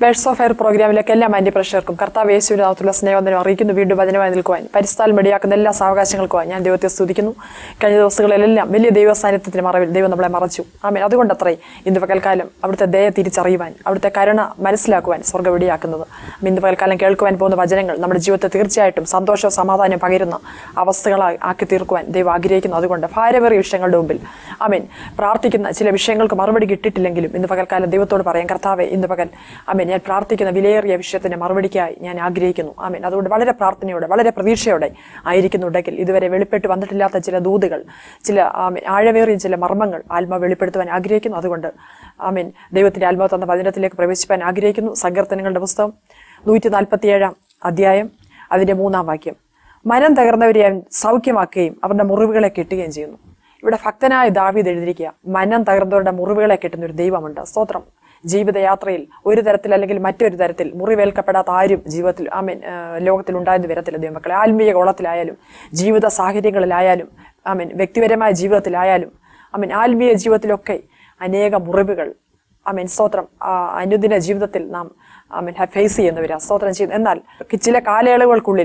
Birds of air പ്രോഗ്രാമിലേക്ക് എല്ലാ മാന്യ പ്രേക്ഷകർക്കും കർത്താവ് യേശുവിന്റെ നാമത്തിലുള്ള സ്നേഹവന്ദനം അറിയിക്കുന്നു. വീണ്ടും വചനമായി നിൽക്കുവാൻ പരിസ്ഥാൽ മടിയാക്കുന്ന എല്ലാ സാവകാശങ്ങൾക്കുമായി ഞാൻ ദൈവത്തെ സ്തുതിക്കുന്നു. കഴിഞ്ഞ ദിവസങ്ങളിലെല്ലാം വലിയ ദൈവ സാന്നിധ്യത്തിന് മറവിൽ ദൈവം നമ്മളെ മറച്ചു. ആമേൻ. അതുകൊണ്ടത്രേ ഇന്ന് പകൽക്കാലം അവിടുത്തെ ദയ തിരിച്ചറിയുവാൻ, അവിടുത്തെ കരുണ മനസ്സിലാക്കുവാൻ സ്വർഗ്ഗം വെടിയാക്കുന്നത്. ഇന്ന് പകൽക്കാലം കേൾക്കുവാൻ പോകുന്ന വചനങ്ങൾ നമ്മുടെ ജീവിതത്തെ തീർച്ചയായിട്ടും സന്തോഷവും സമാധാനം പകരുന്ന അവസ്ഥകളായി ആക്കി തീർക്കുവാൻ ദൈവം ആഗ്രഹിക്കുന്നു. അതുകൊണ്ട് ഭാരമേറിയ വിഷയങ്ങളുടെ മുമ്പിൽ ആമേൻ പ്രാർത്ഥിക്കുന്ന ചില വിഷയങ്ങൾക്ക് മറുപടി കിട്ടിയിട്ടില്ലെങ്കിലും ഇന്ന് പകൽക്കാലം ദൈവത്തോട് പറയാം, കർത്താവെ ഇന്ന് പകൽ ആമേൻ ഞാൻ പ്രാർത്ഥിക്കുന്ന വിലയേറിയ വിഷയത്തിന്റെ മറുപടിക്കായി ഞാൻ ആഗ്രഹിക്കുന്നു. ആമേൻ. അതുകൊണ്ട് വളരെ പ്രാർത്ഥനയോടെ വളരെ പ്രതീക്ഷയോടെ ആയിരിക്കുന്നുണ്ടെങ്കിൽ ഇതുവരെ വെളിപ്പെട്ട് വന്നിട്ടില്ലാത്ത ചില ദൂതുകൾ, ചില ആഴമേറിയ ചില മർമ്മങ്ങൾ ആത്മാവ് വെളിപ്പെടുത്തുവാൻ ആഗ്രഹിക്കുന്നു. അതുകൊണ്ട് ആമേൻ ദൈവത്തിന്റെ ആത്മാവ് തന്ന വചനത്തിലേക്ക് പ്രവേശിപ്പാൻ ആഗ്രഹിക്കുന്നു. സങ്കീർത്തനങ്ങളുടെ പുസ്തകം 147 അധ്യായം അതിന്റെ 3-ാം വാക്യം. മനം തകർന്നവരെ അവൻ സൗഖ്യമാക്കുകയും അവരുടെ മുറിവുകളെ കെട്ടുകയും ചെയ്യുന്നു. ഇവിടെ ഭക്തനായ ദാവീദ് എഴുതിയിരിക്കുക, മനം തകർന്നവരുടെ മുറിവുകളെ കെട്ടുന്ന ഒരു ദൈവമുണ്ട്. സ്തോത്രം. ജീവിതയാത്രയിൽ ഒരു തരത്തിൽ അല്ലെങ്കിൽ മറ്റൊരു തരത്തിൽ മുറിവേൽക്കപ്പെടാത്ത ആരും ജീവിതത്തിൽ ലോകത്തിൽ ഉണ്ടായെന്ന് വരത്തില്ല ദൈവമക്കളെ. ആത്മീയ കോളത്തിലായാലും ജീവിത സാഹചര്യങ്ങളിലായാലും വ്യക്തിപരമായ ജീവിതത്തിലായാലും ആത്മീയ ജീവിതത്തിലൊക്കെ അനേക മുറിവുകൾ സ്തോത്രം അനുദിന ജീവിതത്തിൽ നാം ഫേസ് ചെയ്യുന്നവരാ സ്തോത്രം ചെയ്യുന്നു. എന്നാൽ ചില കാലയളവുകൾക്കുള്ളിൽ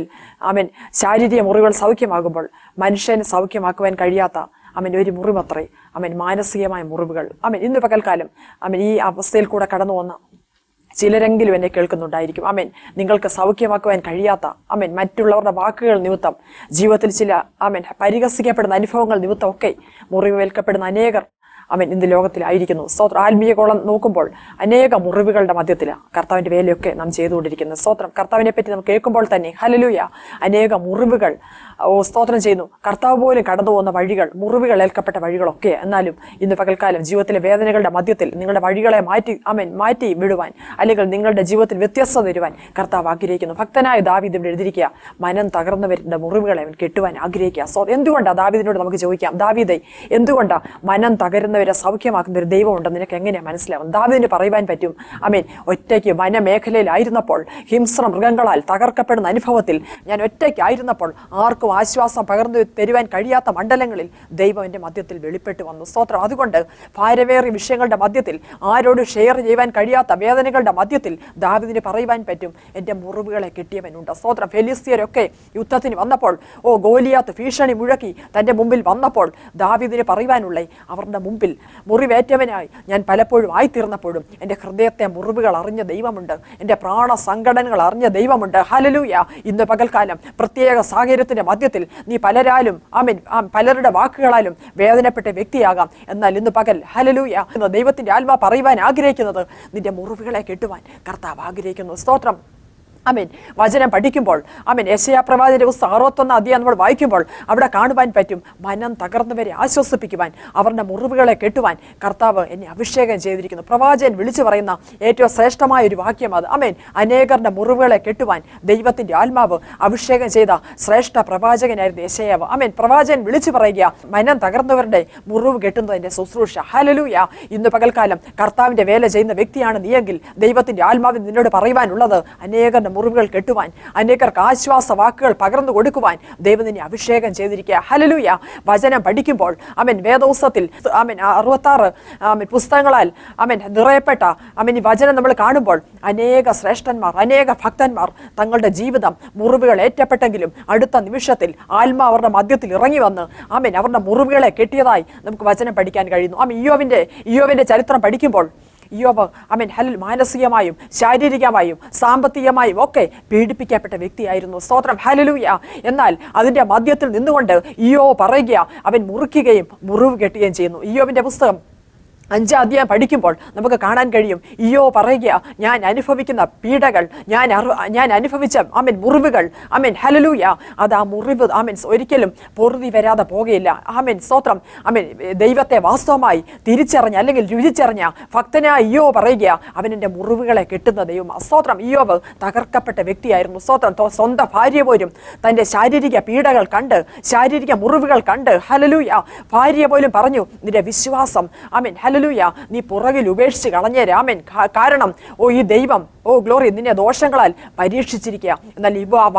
ശാരീരിക മുറിവുകൾ സൗഖ്യമാകുമ്പോൾ മനുഷ്യന് സൗഖ്യമാക്കുവാൻ കഴിയാത്ത ഒരു മുറിവത്രേ മാനസികമായ മുറിവുകൾ. ഇന്ന് പകൽക്കാലം ഈ അവസ്ഥയിൽ കൂടെ കടന്നു വന്ന ചിലരെങ്കിലും എന്നെ കേൾക്കുന്നുണ്ടായിരിക്കും. നിങ്ങൾക്ക് സൗഖ്യമാക്കുവാൻ കഴിയാത്ത മറ്റുള്ളവരുടെ വാക്കുകൾ നിമിത്തം ജീവിതത്തിൽ ചില പരിഹസിക്കപ്പെടുന്ന അനുഭവങ്ങൾ നിമിത്തം ഒക്കെ മുറിവേൽക്കപ്പെടുന്ന അനേകർ ഇന്ന് ലോകത്തിലായിരിക്കുന്നു. സ്തോത്രം. ആത്മീയ കോളം നോക്കുമ്പോൾ അനേക മുറിവുകളുടെ മധ്യത്തിലാണ് കർത്താവിന്റെ വേലയൊക്കെ നാം ചെയ്തുകൊണ്ടിരിക്കുന്നത്. സ്തോത്രം. കർത്താവിനെ പറ്റി നാം കേൾക്കുമ്പോൾ തന്നെ ഹല്ലേലൂയ അനേക മുറിവുകൾ സ്തോത്രം ചെയ്യുന്നു. കർത്താവ് പോലും കടന്നു പോകുന്ന വഴികൾ മുറിവുകൾ ഏൽക്കപ്പെട്ട വഴികളൊക്കെ. എന്നാലും ഇന്ന് പകൽക്കാലം ജീവിതത്തിലെ വേദനകളുടെ മധ്യത്തിൽ നിങ്ങളുടെ വഴികളെ മാറ്റി വിടുവാൻ, അല്ലെങ്കിൽ നിങ്ങളുടെ ജീവിതത്തിൽ വ്യത്യസ്തത തരുവാൻ കർത്താവ് ആഗ്രഹിക്കുന്നു. ഭക്തനായ ദാവീദ് ഇവിടെ എഴുതിയിരിക്കുക, മനം തകർന്നവരുടെ മുറിവുകളെ അവൻ കെട്ടുവാൻ ആഗ്രഹിക്കുക. എന്തുകൊണ്ടാണ് ദാവീദിനോട് നമുക്ക് ചോദിക്കാം, ദാവീദേ എന്തുകൊണ്ടാണ് മനം തകരുന്നവരെ സൗഖ്യമാക്കുന്ന ഒരു ദൈവമുണ്ടെന്ന് നിനക്ക് എങ്ങനെയാണ് മനസ്സിലാവും? ദാവീദിന് പറയുവാൻ പറ്റും, ഒറ്റയ്ക്ക് വനമേഖലയിലായിരുന്നപ്പോൾ ഹിംസ്ര മൃഗങ്ങളാൽ തകർക്കപ്പെടുന്ന അനുഭവത്തിൽ ഞാൻ ഒറ്റയ്ക്കായിരുന്നപ്പോൾ ആർക്കും ആശ്വാസം പകർന്നു തരുവാൻ കഴിയാത്ത മണ്ഡലങ്ങളിൽ ദൈവം എൻ്റെ മധ്യത്തിൽ വെളിപ്പെട്ട് വന്നു. സ്തോത്രം. അതുകൊണ്ട് ഭാരമേറിയ വിഷയങ്ങളുടെ മധ്യത്തിൽ, ആരോട് ഷെയർ ചെയ്യുവാൻ കഴിയാത്ത വേദനകളുടെ മധ്യത്തിൽ ദാവീദിന് പറയുവാൻ പറ്റും, എൻ്റെ മുറിവുകളെ കെട്ടിയവനുണ്ട്. സ്തോത്രം. ഫെലിസ്ത്യരൊക്കെ യുദ്ധത്തിന് വന്നപ്പോൾ ഗോലിയാത്ത് ഭീഷണി മുഴക്കി തൻ്റെ മുമ്പിൽ വന്നപ്പോൾ ദാവീദിന് പറയുവാനുള്ള അവരുടെ മുമ്പിൽ മുറിവേറ്റവനായി ഞാൻ പലപ്പോഴും ആയിത്തീർന്നപ്പോഴും എൻ്റെ ഹൃദയത്തെ മുറിവുകൾ അറിഞ്ഞ ദൈവമുണ്ട്, എൻ്റെ പ്രാണസങ്കടനങ്ങൾ അറിഞ്ഞ ദൈവമുണ്ട്. ഹല്ലേലൂയ. ഇന്ന് പകൽക്കാലം പ്രത്യേക സാഹചര്യത്തിന്റെ മധ്യത്തിൽ നീ പലരാലും പലരുടെ വാക്കുകളാലും വേദനപ്പെട്ട വ്യക്തിയാകാം. എന്നാൽ ഇന്ന് പകൽ ഹല്ലേലൂയ ദൈവത്തിന്റെ ആത്മാ പറയുവാൻ ആഗ്രഹിക്കുന്നത്, നിന്റെ മുറിവുകളെ കെട്ടുവാൻ കർത്താവ് ആഗ്രഹിക്കുന്നു. സ്തോത്രം. വചനം പഠിക്കുമ്പോൾ യെശയ്യാ പ്രവാചകന്റെ പുസ്തകം 61 അധ്യായം നമ്മൾ വായിക്കുമ്പോൾ അവിടെ കാണുവാൻ പറ്റും, മനം തകർന്നവരെ ആശ്വസിപ്പിക്കുവാൻ, അവരുടെ മുറിവുകളെ കെട്ടുവാൻ കർത്താവ് എന്നെ അഭിഷേകം ചെയ്തിരിക്കുന്നു. പ്രവാചകൻ വിളിച്ചു പറയുന്ന ഏറ്റവും ശ്രേഷ്ഠമായ ഒരു വാക്യം അത്. അനേകരുടെ മുറിവുകളെ കെട്ടുവാൻ ദൈവത്തിന്റെ ആത്മാവ് അഭിഷേകം ചെയ്ത ശ്രേഷ്ഠ പ്രവാചകനായിരുന്നു യെശയ്യാവ്. പ്രവാചകൻ വിളിച്ചു പറയുക, മനം തകർന്നവരുടെ മുറിവ് കെട്ടുന്നതിന്റെ ശുശ്രൂഷ. ഹല്ലേലൂയ. ഇന്ന് പകൽക്കാലം കർത്താവിന്റെ വേല ചെയ്യുന്ന വ്യക്തിയാണ് നീയെങ്കിൽ ദൈവത്തിന്റെ ആത്മാവിൽ നിന്നോട് പറയുവാനുള്ളത്, അനേകരുടെ മുറിവുകൾ കെട്ടുവാൻ, അനേകർക്ക് ആശ്വാസ വാക്കുകൾ പകർന്നു കൊടുക്കുവാൻ ദൈവം നിന്നെ അഭിഷേകം ചെയ്തിരിക്കുക. ഹല്ലേലൂയ. വചനം പഠിക്കുമ്പോൾ വേദോസ്തത്തിൽ 66 പുസ്തകങ്ങളാൽ നിറയപ്പെട്ട ഈ വചനം നമ്മൾ കാണുമ്പോൾ അനേക ശ്രേഷ്ഠന്മാർ, അനേക ഭക്തന്മാർ തങ്ങളുടെ ജീവിതം മുറിവുകൾ ഏറ്റപ്പെട്ടെങ്കിലും അടുത്ത നിമിഷത്തിൽ ആത്മാവ് അവരുടെ മധ്യത്തിൽ ഇറങ്ങി വന്ന് അവരുടെ മുറിവുകളെ കെട്ടിയതായി നമുക്ക് വചനം പഠിക്കാൻ കഴിയുന്നു. ഇയ്യോബിന്റെ ചരിത്രം പഠിക്കുമ്പോൾ ഇയ്യോബ് മാനസികമായും ശാരീരികമായും സാമ്പത്തികമായും ഒക്കെ പീഡിപ്പിക്കപ്പെട്ട വ്യക്തിയായിരുന്നു. സ്തോത്രം. ഹല്ലേലൂയ. എന്നാൽ അതിന്റെ മധ്യത്തിൽ നിന്നുകൊണ്ട് ഇയ്യോബ് പറയുക, അവൻ മുറിക്കുകയും മുറിവ് കെട്ടുകയും ചെയ്യുന്നു. ഇയ്യോബിന്റെ പുസ്തകം 5-ാം അധ്യായം പഠിക്കുമ്പോൾ നമുക്ക് കാണാൻ കഴിയും, ഇയ്യോബ് പറയുക, ഞാൻ അനുഭവിക്കുന്ന പീഡകൾ, ഞാൻ അനുഭവിച്ച മുറിവുകൾ ഹല്ലേലൂയ അത് ആ മുറിവ് ഒരിക്കലും പൊറുതി വരാതെ പോകുകയില്ല. സ്തോത്രം. ദൈവത്തെ വാസ്തവമായി തിരിച്ചറിഞ്ഞ അല്ലെങ്കിൽ രുചിച്ചറിഞ്ഞ ഭക്തനായ ഇയ്യോബ് പറയുക, അവൻ എൻ്റെ മുറിവുകളെ കെട്ടുന്ന ദൈവം. സ്തോത്രം. ഇയ്യോബ് തകർക്കപ്പെട്ട വ്യക്തിയായിരുന്നു. സ്തോത്രം. സ്വന്തം ഭാര്യ പോലും തൻ്റെ ശാരീരിക പീഡകൾ കണ്ട്, ശാരീരിക മുറിവുകൾ കണ്ട് ഹല്ലേലൂയ ഭാര്യ പോലും പറഞ്ഞു, നിന്റെ വിശ്വാസം ഹല്ലേലൂയ, നീ പുറകിൽ ഉപേക്ഷിച്ച് കളഞ്ഞേരെ. ആമേൻ. കാരണം ഈ ദൈവം ഗ്ലോറി നിന്നെ ദോഷങ്ങളാൽ പരീക്ഷിച്ചിരിക്കുക. എന്നാൽ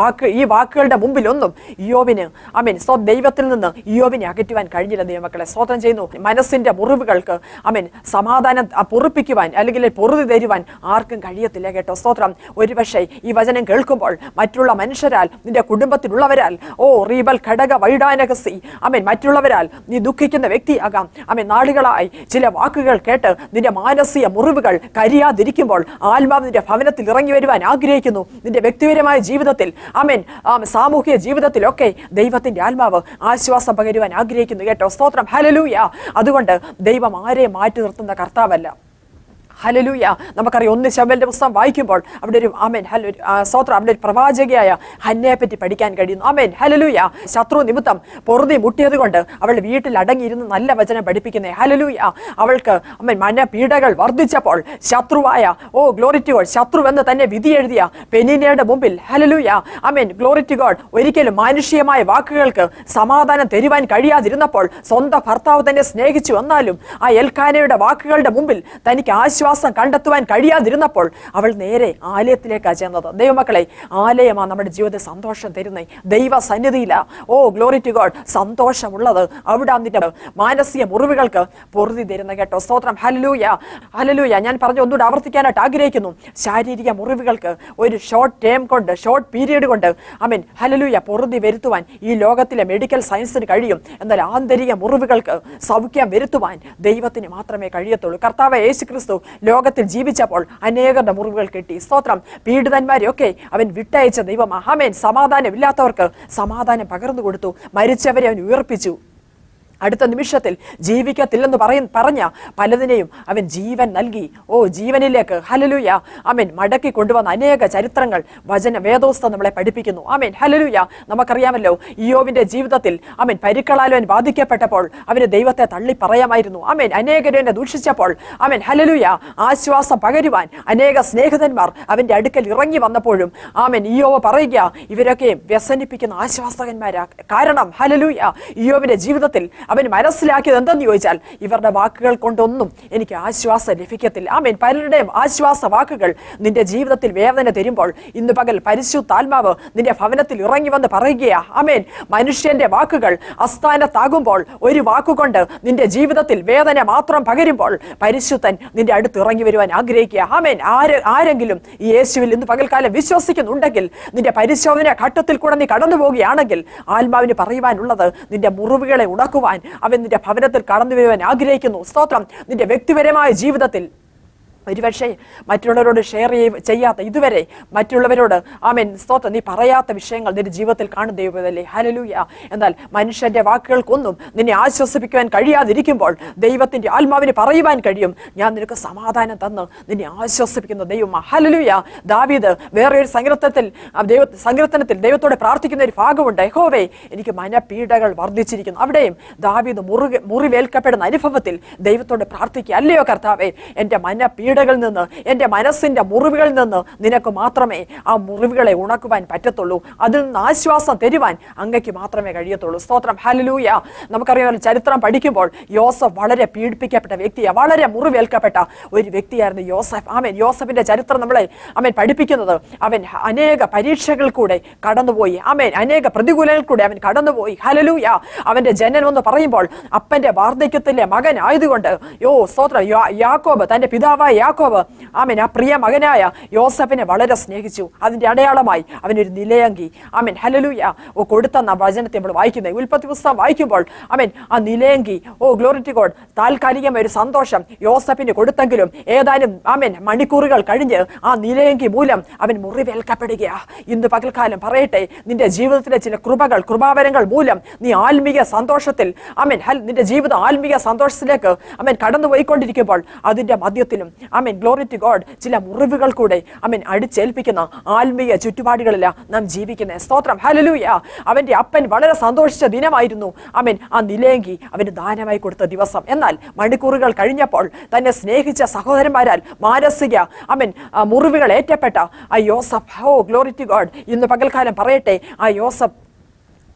ഈ വാക്കുകളുടെ മുമ്പിലൊന്നും ഇയ്യോബിന് ആമേൻ ദൈവത്തിൽ നിന്ന് ഇയ്യോബിനെ അകറ്റുവാൻ കഴിഞ്ഞില്ല. ദൈവമക്കളെ സ്തോത്രം ചെയ്യുന്നു. മനസ്സിന്റെ മുറിവുകൾക്ക് ആമേൻ സമാധാനം പൊറുപ്പിക്കുവാൻ അല്ലെങ്കിൽ പൊറുതി തരുവാൻ ആർക്കും കഴിയത്തില്ല കേട്ടോ. സ്തോത്രം. ഒരുപക്ഷെ ഈ വചനം കേൾക്കുമ്പോൾ മറ്റുള്ള മനുഷ്യരാൽ, നിന്റെ കുടുംബത്തിലുള്ളവരാൽ റീബൽ ഘടക വൈഡാനകസി ആമേൻ മറ്റുള്ളവരാൽ നീ ദുഃഖിക്കുന്ന വ്യക്തിയാകാം. ആമേൻ നാളുകളായി ചില വാക്കുകൾ കേട്ട് നിന്റെ മാനസിക മുറിവുകൾ കരിയാതിരിക്കുമ്പോൾ ആത്മാവ് നിന്റെ ഭവനത്തിൽ ഇറങ്ങി വരുവാൻ ആഗ്രഹിക്കുന്നു. നിന്റെ വ്യക്തിപരമായ ജീവിതത്തിൽ ആമേൻ സാമൂഹിക ജീവിതത്തിലൊക്കെ ദൈവത്തിന്റെ ആത്മാവ് ആശ്വാസം പകരുവാൻ ആഗ്രഹിക്കുന്നു കേട്ടോ. സ്തോത്രം. ഹല്ലേലൂയ. അതുകൊണ്ട് ദൈവം ആരെയും മാറ്റി നിർത്തുന്ന കർത്താവല്ല. ഹല്ലേലൂയ. നമുക്കറിയാം 1 ശമൂവേലിന്റെ പുസ്തകം വായിക്കുമ്പോൾ അവിടെ ഒരു ആമേൻ സ്തോത്രം അവിടെ ഒരു പ്രവാചകയായ ഹന്നയെ പറ്റി പഠിക്കാൻ കഴിയുന്നു. ആമേൻ. ഹല്ലേലൂയ. ശത്രു നിമിത്തം പൊറുതി മുട്ടിയത് കൊണ്ട് അവൾ വീട്ടിൽ അടങ്ങിയിരുന്ന് നല്ല വചനം പഠിപ്പിക്കുന്നേ. ഹല്ലേലൂയ. അവൾക്ക് ആമേൻ മനപീഡകൾ വർദ്ധിച്ചപ്പോൾ ശത്രുവായ ഗ്ലോറി ടു ഗോഡ്, ശത്രുവെന്ന് തന്നെ വിധി എഴുതിയ പെനീനയുടെ മുമ്പിൽ ഹല്ലേലൂയ ആമേൻ ഗ്ലോറി ടു ഗോഡ് ഒരിക്കലും മാനുഷികമായ വാക്കുകൾക്ക് സമാധാനം തരുവാൻ കഴിയാതിരുന്നപ്പോൾ സ്വന്തം ഭർത്താവ് തന്നെ സ്നേഹിച്ചു വന്നാലും ആ എൽക്കാനയുടെ വാക്കുകളുടെ മുമ്പിൽ തനിക്ക് ആശ്വാസം കണ്ടെത്തുവാൻ കഴിയാതിരുന്നപ്പോൾ അവൾ നേരെ ആലയത്തിലേക്കാണ് ചെന്നത്. ദൈവമക്കളെ, ആലയമാണ് നമ്മുടെ ജീവിതത്തിൽ സന്തോഷം തരുന്നത്. ദൈവ സന്നിധിയില ഗ്ലോറി ടു ഗോഡ് സന്തോഷമുള്ളത്. അവിടെ നിന്റെ മാനസിക മുറിവുകൾക്ക് പൊറുതി തരുന്ന കേട്ടോ. സ്തോത്രം. ഹല്ലേലൂയ. ഹല്ലേലൂയ. ഞാൻ പറഞ്ഞു ഒന്നുകൂടെ ആവർത്തിക്കാനായിട്ട് ആഗ്രഹിക്കുന്നു. ശാരീരിക മുറിവുകൾക്ക് ഒരു ഷോർട്ട് പീരീഡ് കൊണ്ട് ആമേൻ ഹല്ലേലൂയ പൊറുതി വരുത്തുവാൻ ഈ ലോകത്തിലെ മെഡിക്കൽ സയൻസിന് കഴിയും. എന്നാൽ ആന്തരിക മുറിവുകൾക്ക് സൗഖ്യം വരുത്തുവാൻ ദൈവത്തിന് മാത്രമേ കഴിയത്തുള്ളൂ. കർത്താവ് യേശുക്രിസ്തു ലോകത്തിൽ ജീവിച്ചപ്പോൾ അനേകരുടെ മുറിവുകൾ കിട്ടി. സ്തോത്രം. പീഡിതന്മാരെയൊക്കെ അവൻ വിട്ടയച്ച ദൈവം. ആമേൻ. സമാധാനമില്ലാത്തവർക്ക് സമാധാനം പകർന്നു കൊടുത്തു. മരിച്ചവരെ അവൻ ഉയർപ്പിച്ചു. അടുത്ത നിമിഷത്തിൽ ജീവിക്കത്തില്ലെന്ന് പറഞ്ഞ പലതിനെയും അവൻ ജീവൻ നൽകി. ജീവനിലേക്ക് ഹല്ലേലൂയ ആമേൻ മടക്കി കൊണ്ടുവന്ന അനേക ചരിത്രങ്ങൾ വേദോസ്തം നമ്മളെ പഠിപ്പിക്കുന്നു. ആമേൻ. ഹല്ലേലൂയ. നമുക്കറിയാമല്ലോ ഇയ്യോബിന്റെ ജീവിതത്തിൽ ആമേൻ പരിക്കളാൽ അവൻ ബാധിക്കപ്പെട്ടപ്പോൾ അവന് ദൈവത്തെ തള്ളി പറയാമായിരുന്നു. ആമേൻ. അനേകരെ ദൂഷിച്ചപ്പോൾ ആമേൻ ഹല്ലേലൂയ ആശ്വാസം പകരുവാൻ അനേക സ്നേഹിതന്മാർ അവന്റെ അടുക്കൽ ഇറങ്ങി വന്നപ്പോഴും ആമേൻ ഇയ്യോബ് പറയുക, ഇവരൊക്കെ വ്യസനിപ്പിക്കുന്ന ആശ്വാസകന്മാരാ. കാരണം ഹല്ലേലൂയ ഇയ്യോബിന്റെ ജീവിതത്തിൽ അവൻ മനസ്സിലാക്കിയത് എന്തെന്ന് ചോദിച്ചാൽ, ഇവരുടെ വാക്കുകൾ കൊണ്ടൊന്നും എനിക്ക് ആശ്വാസം ലഭിക്കത്തില്ല. ആമേൻ. പലരുടെയും ആശ്വാസ വാക്കുകൾ നിന്റെ ജീവിതത്തിൽ വേദന തരുമ്പോൾ ഇന്ന് പകൽ പരിശുദ്ധാത്മാവ് നിന്റെ ഭവനത്തിൽ ഇറങ്ങി വന്ന് പറയുകയാ. ആമേൻ. മനുഷ്യന്റെ വാക്കുകൾ അസ്ഥാനത്താകുമ്പോൾ ഒരു വാക്കുകൊണ്ട് നിന്റെ ജീവിതത്തിൽ വേദന മാത്രം പകരുമ്പോൾ പരിശുദ്ധൻ നിന്റെ അടുത്ത് ഇറങ്ങി വരുവാൻ ആഗ്രഹിക്കുക. ആമേൻ. ആരെങ്കിലും ഈ യേശുവിൽ ഇന്ന് പകൽക്കാലം വിശ്വസിക്കുന്നുണ്ടെങ്കിൽ, നിന്റെ പരിശോധന ഘട്ടത്തിൽ കൂടെ നീ കടന്നു പോവുകയാണെങ്കിൽ, ആത്മാവിന് പറയുവാനുള്ളത് നിന്റെ മുറിവുകളെ ഉണക്കുവാൻ അവൻ നിന്റെ ഭവനത്തിൽ കടന്നു വരുവാൻ ആഗ്രഹിക്കുന്നു. സ്തോത്രം. നിന്റെ വ്യക്തിപരമായ ജീവിതത്തിൽ ഒരുപക്ഷെ മറ്റുള്ളവരോട് ഷെയർ ചെയ്യാത്ത, ഇതുവരെ മറ്റുള്ളവരോട് ആമേൻ സ്തോത്രം നീ പറയാത്ത വിഷയങ്ങൾ നിന്റെ ജീവിതത്തിൽ കാണും ദൈവമല്ലേ. ഹല്ലേലൂയ. എന്നാൽ മനുഷ്യന്റെ വാക്കുകൾക്കൊന്നും നിന്നെ ആശ്വസിപ്പിക്കുവാൻ കഴിയാതിരിക്കുമ്പോൾ ദൈവത്തിന്റെ ആത്മാവിന് പറയുവാൻ കഴിയും, ഞാൻ നിനക്ക് സമാധാനം തന്ന് നിന്നെ ആശ്വസിപ്പിക്കുന്ന ദൈവമാ. ഹല്ലേലൂയ. ദാവീദ് വേറെ ഒരു സങ്കീർത്തനത്തിൽ ദൈവത്തോട് പ്രാർത്ഥിക്കുന്ന ഒരു ഭാഗമുണ്ട്. യഹോവേ, എനിക്ക് മനപീഡകൾ വർദ്ധിച്ചിരിക്കുന്നു. അവിടെയും ദാവീദ് മുറിവേൽക്കപ്പെടുന്ന അനുഭവത്തിൽ ദൈവത്തോട് പ്രാർത്ഥിക്കുക, അല്ലയോ കർത്താവേ, എന്റെ മനപീഡ നിന്ന് എന്റെ മനസ്സിന്റെ മുറിവുകളിൽ നിന്ന് നിനക്ക് മാത്രമേ ആ മുറിവുകളെ ഉണക്കുവാൻ പറ്റത്തുള്ളൂ. അതിൽ നിന്ന് ആശ്വാസം തരുവാൻ അങ്ങയ്ക്ക് മാത്രമേ കഴിയത്തുള്ളൂ. സ്തോത്രം. ഹല്ലേലൂയ. നമുക്കറിയാമല്ലോ ചരിത്രം പഠിക്കുമ്പോൾ യോസഫ് വളരെ പീഡിപ്പിക്കപ്പെട്ട വ്യക്തിയാണ്, വളരെ മുറിവേൽക്കപ്പെട്ട ഒരു വ്യക്തിയായിരുന്നു യോസഫ്. ആമേൻ. യോസഫിന്റെ ചരിത്രം നമ്മളെ പഠിപ്പിക്കുന്നത് അവൻ അനേക പരീക്ഷകൾ കൂടെ കടന്നുപോയി. ആമേൻ. അനേക പ്രതികൂലങ്ങൾ കൂടെ അവൻ കടന്നുപോയി. ഹല്ലേലൂയ. അവന്റെ ജനനം എന്ന് പറയുമ്പോൾ അപ്പന്റെ വാർദ്ധക്യത്തിലെ മകൻ ആയതുകൊണ്ട് സ്തോത്രം യാക്കോബ് തന്റെ പിതാവായ യാക്കോബ് ആമേൻ ആ പ്രിയ മകനായ യോസഫിനെ വളരെ സ്നേഹിച്ചു. അതിന്റെ അടയാളമായി അവനൊരു നിലയങ്കി ആമേൻ ഹല്ലേലൂയ കൊടുത്തെന്ന വചനത്തെ നമ്മൾ വായിക്കുന്നത്. ഉൽപ്പത്തി പുസ്തകം വായിക്കുമ്പോൾ ആമേൻ ആ നിലയങ്കി ഗ്ലോറി ടു ഗോഡ് താൽക്കാലികമായ ഒരു സന്തോഷം യോസഫിന് കൊടുത്തെങ്കിലും ഏതാനും ആമേൻ മണിക്കൂറുകൾ കഴിഞ്ഞ് ആ നിലയങ്കി മൂലം അവൻ മുറിവേൽക്കപ്പെടുകയാ. ഇന്ന് പകൽക്കാലം പറയട്ടെ, നിന്റെ ജീവിതത്തിലെ ചില കൃപാവരങ്ങൾ മൂലം നീ ആത്മീയ സന്തോഷത്തിൽ ആമേൻ നിന്റെ ജീവിതം ആത്മീയ സന്തോഷത്തിലേക്ക് ആമേൻ കടന്നുപോയിക്കൊണ്ടിരിക്കുമ്പോൾ അതിന്റെ മധ്യത്തിലും ആമേൻ ഗ്ലോറി ടു ഗോഡ് ചില മുറിവുകൾ കൂടെ ആമേൻ അടിച്ചേൽപ്പിക്കുന്ന ആത്മീയ ചുറ്റുപാടുകളിലാണ് നാം ജീവിക്കുന്നത്. സ്തോത്രം. ഹല്ലേലൂയ. അവന്റെ അപ്പൻ വളരെ സന്തോഷിച്ച ദിനമായിരുന്നു ആമേൻ ആ നിലയങ്കി അവന് ദാനമായി കൊടുത്ത ദിവസം. എന്നാൽ മണിക്കൂറുകൾ കഴിഞ്ഞപ്പോൾ തന്നെ സ്നേഹിച്ച സഹോദരന്മാരാൽ മാനസിക ആമേൻ മുറിവുകൾ ഏറ്റപ്പെട്ട ആ യോസഫ് ഗ്ലോറി ടു ഗോഡ് ഇന്ന് പകൽക്കാലം പറയട്ടെ, ആ യോസഫ്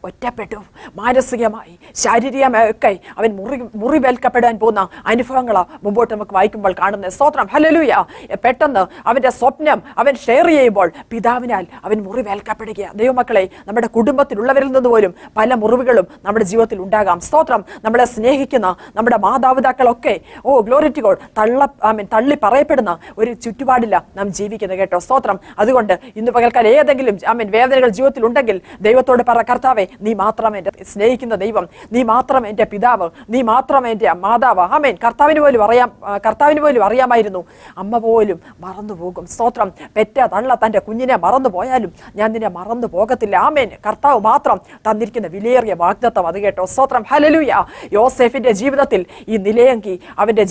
ഒറ്റപ്പെട്ടു. മാനസികമായി ശാരീരികമായി ഒക്കെ അവൻ മുറിവേൽക്കപ്പെടാൻ പോകുന്ന അനുഭവങ്ങളാണ് മുമ്പോട്ട് നമുക്ക് വായിക്കുമ്പോൾ കാണുന്നത്. സ്തോത്രം, ഹല്ലേലൂയ. പെട്ടെന്ന് അവൻ്റെ സ്വപ്നം അവൻ ഷെയർ ചെയ്യുമ്പോൾ പിതാവിനാൽ അവൻ മുറിവേൽക്കപ്പെടുക. ദൈവമക്കളെ, നമ്മുടെ കുടുംബത്തിലുള്ളവരിൽ നിന്ന് പോലും പല മുറിവുകളും നമ്മുടെ ജീവിതത്തിൽ ഉണ്ടാകാം. സ്തോത്രം, നമ്മളെ സ്നേഹിക്കുന്ന നമ്മുടെ മാതാപിതാക്കളൊക്കെ ഗ്ലോറി ടു ഗോഡ് തള്ളി പറയപ്പെടുന്ന ഒരു ചുറ്റുപാടില്ല നാം ജീവിക്കുന്നത് കേട്ടോ. സ്തോത്രം. അതുകൊണ്ട് ഇന്ന് പകൽക്കാലം ഏതെങ്കിലും വേദനകൾ ജീവിതത്തിൽ ഉണ്ടെങ്കിൽ ദൈവത്തോട് പറ, കർത്താവേ, നീ മാത്രം എൻ്റെ സ്നേഹിക്കുന്ന ദൈവം, നീ മാത്രം എൻ്റെ പിതാവ്, നീ മാത്രം എൻ്റെ മാതാവ്. ആമേൻ. കർത്താവിന് പോലും അറിയാമായിരുന്നു. അമ്മ പോലും മറന്നു പോകും. സ്തോത്രം. പെറ്റ തള്ള തൻ്റെ കുഞ്ഞിനെ മറന്നു പോയാലും ഞാൻ നിന്നെ മറന്നു പോകത്തില്ല. ആമേൻ. കർത്താവ് മാത്രം തന്നിരിക്കുന്ന വിലയേറിയ വാഗ്ദത്തം അത് കേട്ടോ. സ്തോത്രം, ഹല്ലേലൂയ. യോസേഫിന്റെ ജീവിതത്തിൽ ഈ നിലയങ്കി അവന്റെ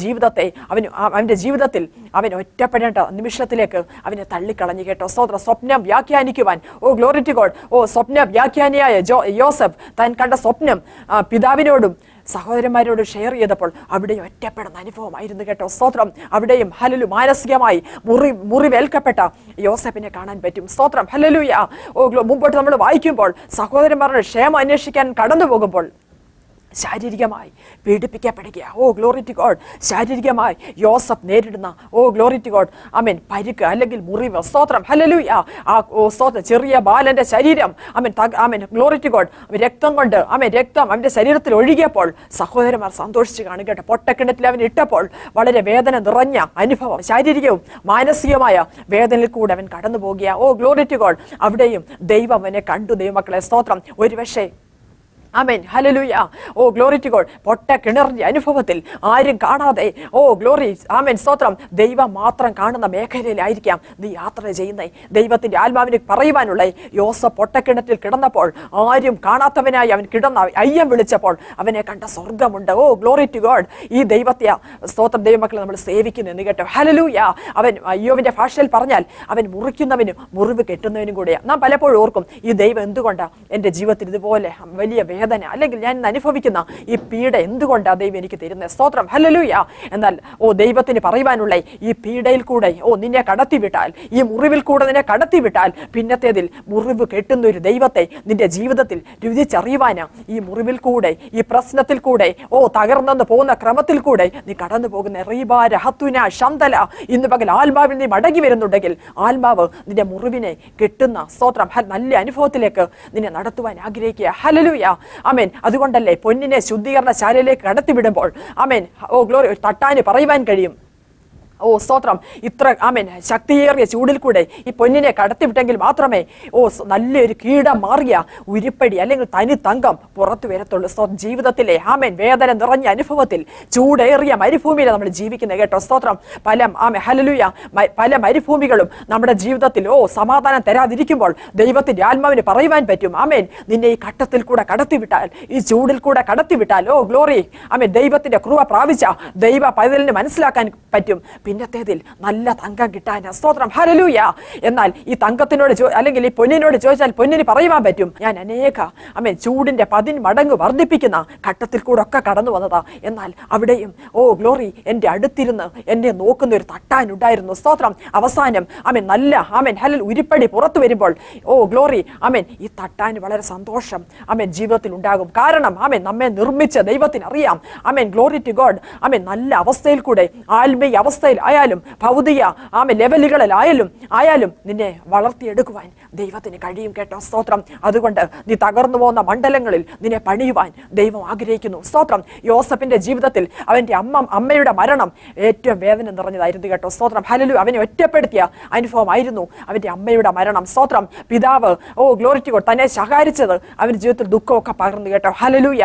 ജീവിതത്തിൽ അവൻ ഒറ്റപ്പെടേണ്ട നിമിഷത്തിലേക്ക് അവനെ തള്ളിക്കളഞ്ഞു കേട്ടോ. സ്തോത്രം. സ്വപ്നം വ്യാഖ്യാനിക്കുവാൻ ഗ്ലോറി ടു ഗോഡ് സ്വപ്ന വ്യാഖ്യാനിയായ യോസഫ് താൻ കണ്ട സ്വപ്നം പിതാവിനോടും സഹോദരന്മാരോട് ഷെയർ ചെയ്തപ്പോൾ അവിടെ ഒറ്റപ്പെടുന്ന അനുഭവമായിരുന്നു കേട്ടോ. സ്തോത്രം. അവിടെയും മാനസികമായി മുറിവേൽക്കപ്പെട്ട യോസഫിനെ കാണാൻ പറ്റും. സ്തോത്രം, ഹല്ലേലൂയ. മുമ്പോട്ട് നമ്മൾ വായിക്കുമ്പോൾ സഹോദരന്മാരുടെ ക്ഷേമം അന്വേഷിക്കാൻ കടന്നു പോകുമ്പോൾ ശാരീരികമായി പീഡിപ്പിക്കപ്പെടുക. Glory to God. ശാരീരികമായി യോസഫ് നേരിടുന്ന ഗ്ലോറി ടു ഗോഡ് പരിക്ക് അല്ലെങ്കിൽ മുറിവ്. സ്തോത്രം, ഹല്ലേലൂയ. സ്തോത്രം. ചെറിയ ബാലന്റെ ശരീരം ഗ്ലോറി ടു ഗോഡ് രക്തം കൊണ്ട് രക്തം അവന്റെ ശരീരത്തിൽ ഒഴുകിയപ്പോൾ സഹോദരന്മാർ സന്തോഷിച്ച് കാണുകട്ടെ. പൊട്ടക്കിണറ്റിൽ അവൻ ഇട്ടപ്പോൾ വളരെ വേദന നിറഞ്ഞ അനുഭവം, ശാരീരികവും മാനസികമായ വേദനയിൽ കൂടെ അവൻ കടന്നു പോകുക. Glory to God. അവിടെയും ദൈവം അവനെ കണ്ടു. ദൈവമക്കളെ, സ്തോത്രം. ഒരുപക്ഷേ ആമേൻ, ഹല്ലേലൂയ. Glory to God. പൊട്ട കിണറിന്റെ അനുഭവത്തിൽ ആരും കാണാതെ ഗ്ലോറി ആമേൻ, സ്തോത്രം, ദൈവം മാത്രം കാണുന്ന മേഖലയിലായിരിക്കാം നീ യാത്ര ചെയ്യുന്നേ. ദൈവത്തിന്റെ ആത്മാവിന് പറയുവാനുള്ള യോസഫ് പൊട്ടക്കിണറ്റിൽ കിടന്നപ്പോൾ ആരും കാണാത്തവനായി അവൻ കിടന്ന അയ്യം വിളിച്ചപ്പോൾ അവനെ കണ്ട സ്വർഗമുണ്ട്. Glory to God. ഈ ദൈവത്തെ സ്തോത്രം ദൈവമക്കളെ നമ്മൾ സേവിക്കുന്നു എന്ന് കേട്ടോ. ഹല്ലേലൂയ. അവൻ അയ്യോവിന്റെ ഭാഷയിൽ പറഞ്ഞാൽ അവൻ മുറിക്കുന്നവനും മുറിവ് കെട്ടുന്നവനും കൂടെയാണ്. നാം പലപ്പോഴും ഓർക്കും, ഈ ദൈവം എന്തുകൊണ്ടാണ് എൻ്റെ ജീവിതത്തിൽ ഇതുപോലെ വലിയ വേദന അല്ലെങ്കിൽ ഞാൻ അനുഭവിക്കുന്ന ഈ പീഡ എന്തുകൊണ്ടാണ് ദൈവം എനിക്ക് തരുന്നത്? സ്തോത്രം, ഹല്ലേലൂയ. എന്നാൽ ദൈവത്തിന് പറയുവാനുള്ള ഈ പീഡയിൽ കൂടെ നിന്നെ കടത്തിവിട്ടാൽ, ഈ മുറിവിൽ കൂടെ നിന്നെ കടത്തിവിട്ടാൽ പിന്നത്തേതിൽ മുറിവ് കെട്ടുന്ന ഒരു ദൈവത്തെ നിന്റെ ജീവിതത്തിൽ രുചിച്ചറിയുവാനാ ഈ മുറിവിൽ കൂടെ, ഈ പ്രശ്നത്തിൽ കൂടെ തകർന്നു പോകുന്ന ക്രമത്തിൽ കൂടെ നീ കടന്നു പോകുന്ന റീബാര ഹത്തുന ശന്തല. ഇന്ന് പകൽ ആത്മാവിൽ നീ മടങ്ങി വരുന്നുണ്ടെങ്കിൽ ആത്മാവ് നിന്റെ മുറിവിനെ കെട്ടുന്ന സ്തോത്രം നല്ല അനുഭവത്തിലേക്ക് നിന്നെ നടത്തുവാൻ ആഗ്രഹിക്കുക. ഹല്ലേലൂയ. ആമേൻ. അതുകൊണ്ടല്ലേ പൊന്നിനെ ശുദ്ധീകരണ ശാലയിലേക്ക് കടത്തിവിടുമ്പോൾ ആമേൻ ഗ്ലോറി തട്ടാന് പറയുവാൻ കഴിയും, സ്തോത്രം, ഇത്ര ശക്തിയേറിയ ചൂടിൽ കൂടെ ഈ പൊന്നിനെ കടത്തിവിട്ടെങ്കിൽ മാത്രമേ നല്ലൊരു കീടം മാറിയ ഉരുപ്പടി അല്ലെങ്കിൽ തനി തങ്കം പുറത്തു വരത്തുള്ളൂ. ജീവിതത്തിലെ വേദന നിറഞ്ഞ അനുഭവത്തിൽ ചൂടേറിയ മരുഭൂമിയിലാണ് നമ്മൾ ജീവിക്കുന്നത് കേട്ടോ. സ്തോത്രം. ഹല്ലേലൂയ. പല മരുഭൂമികളും നമ്മുടെ ജീവിതത്തിൽ സമാധാനം തരാതിരിക്കുമ്പോൾ ദൈവത്തിന്റെ ആത്മാവിന് പറയുവാൻ പറ്റും, നിന്നെ ഈ ഘട്ടത്തിൽ കൂടെ കടത്തിവിട്ടാൽ, ഈ ചൂടിൽ കൂടെ കടത്തിവിട്ടാൽ ഗ്ലോറി ദൈവത്തിന്റെ കൃപ പ്രാപിച്ച ദൈവ പൈതലിന് മനസ്സിലാക്കാൻ പറ്റും പിന്നത്തേതിൽ നല്ല തങ്കം കിട്ടാൻ. സ്തോത്രം, ഹല്ലേലൂയ. എന്നാൽ ഈ തങ്കത്തിനോട് അല്ലെങ്കിൽ ഈ പൊന്നിനോട് ചോദിച്ചാൽ പൊന്നിന് പറയുവാൻ പറ്റും, ഞാൻ അനേക ചൂടിന്റെ 10 മടങ്ങ് വർദ്ധിപ്പിക്കുന്ന ഘട്ടത്തിൽ കൂടെ ഒക്കെ കടന്നു വന്നതാ. എന്നാൽ അവിടെയും ഗ്ലോറി എൻ്റെ അടുത്തിരുന്ന് എന്നെ നോക്കുന്ന ഒരു തട്ടാനുണ്ടായിരുന്നു. സ്തോത്രം. അവസാനം നല്ല ഹല്ലേലൂയ ഉരുപ്പടി പുറത്തു വരുമ്പോൾ ഗ്ലോറി ഈ തട്ടാന് വളരെ സന്തോഷം ജീവിതത്തിൽ ഉണ്ടാകും. കാരണം നമ്മെ നിർമ്മിച്ച ദൈവത്തിന് അറിയാം. Glory to God. നല്ല അവസ്ഥയിൽ കൂടെ, ആത്മീയ അവസ്ഥയിൽ ആയാലും ഭൗതിക ലെവലുകളിലായാലും നിന്നെ വളർത്തിയെടുക്കുവാൻ ദൈവത്തിന് കഴിയും കേട്ടോ. സ്തോത്രം. അതുകൊണ്ട് നീ തകർന്നു പോകുന്ന മണ്ഡലങ്ങളിൽ നിന്നെ പണിയുവാൻ ദൈവം ആഗ്രഹിക്കുന്നു. സ്തോത്രം. യോസഫിന്റെ ജീവിതത്തിൽ അവന്റെ അമ്മയുടെ മരണം ഏറ്റവും വേദന നിറഞ്ഞതായിരുന്നു കേട്ടോ. സ്തോത്രം, ഹല്ലേലൂയ. അവനെ ഒറ്റപ്പെടുത്തിയ അനുഭവമായിരുന്നു അവന്റെ അമ്മയുടെ മരണം. സ്തോത്രം. പിതാവ് ഗ്ലോറി ടു ഗോഡ് തന്നെ ശകാരിച്ചത് അവന്റെ ജീവിതത്തിൽ ദുഃഖമൊക്കെ പകർന്നു കേട്ടോ. ഹല്ലേലൂയ.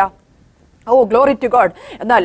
Glory to God. എന്നാൽ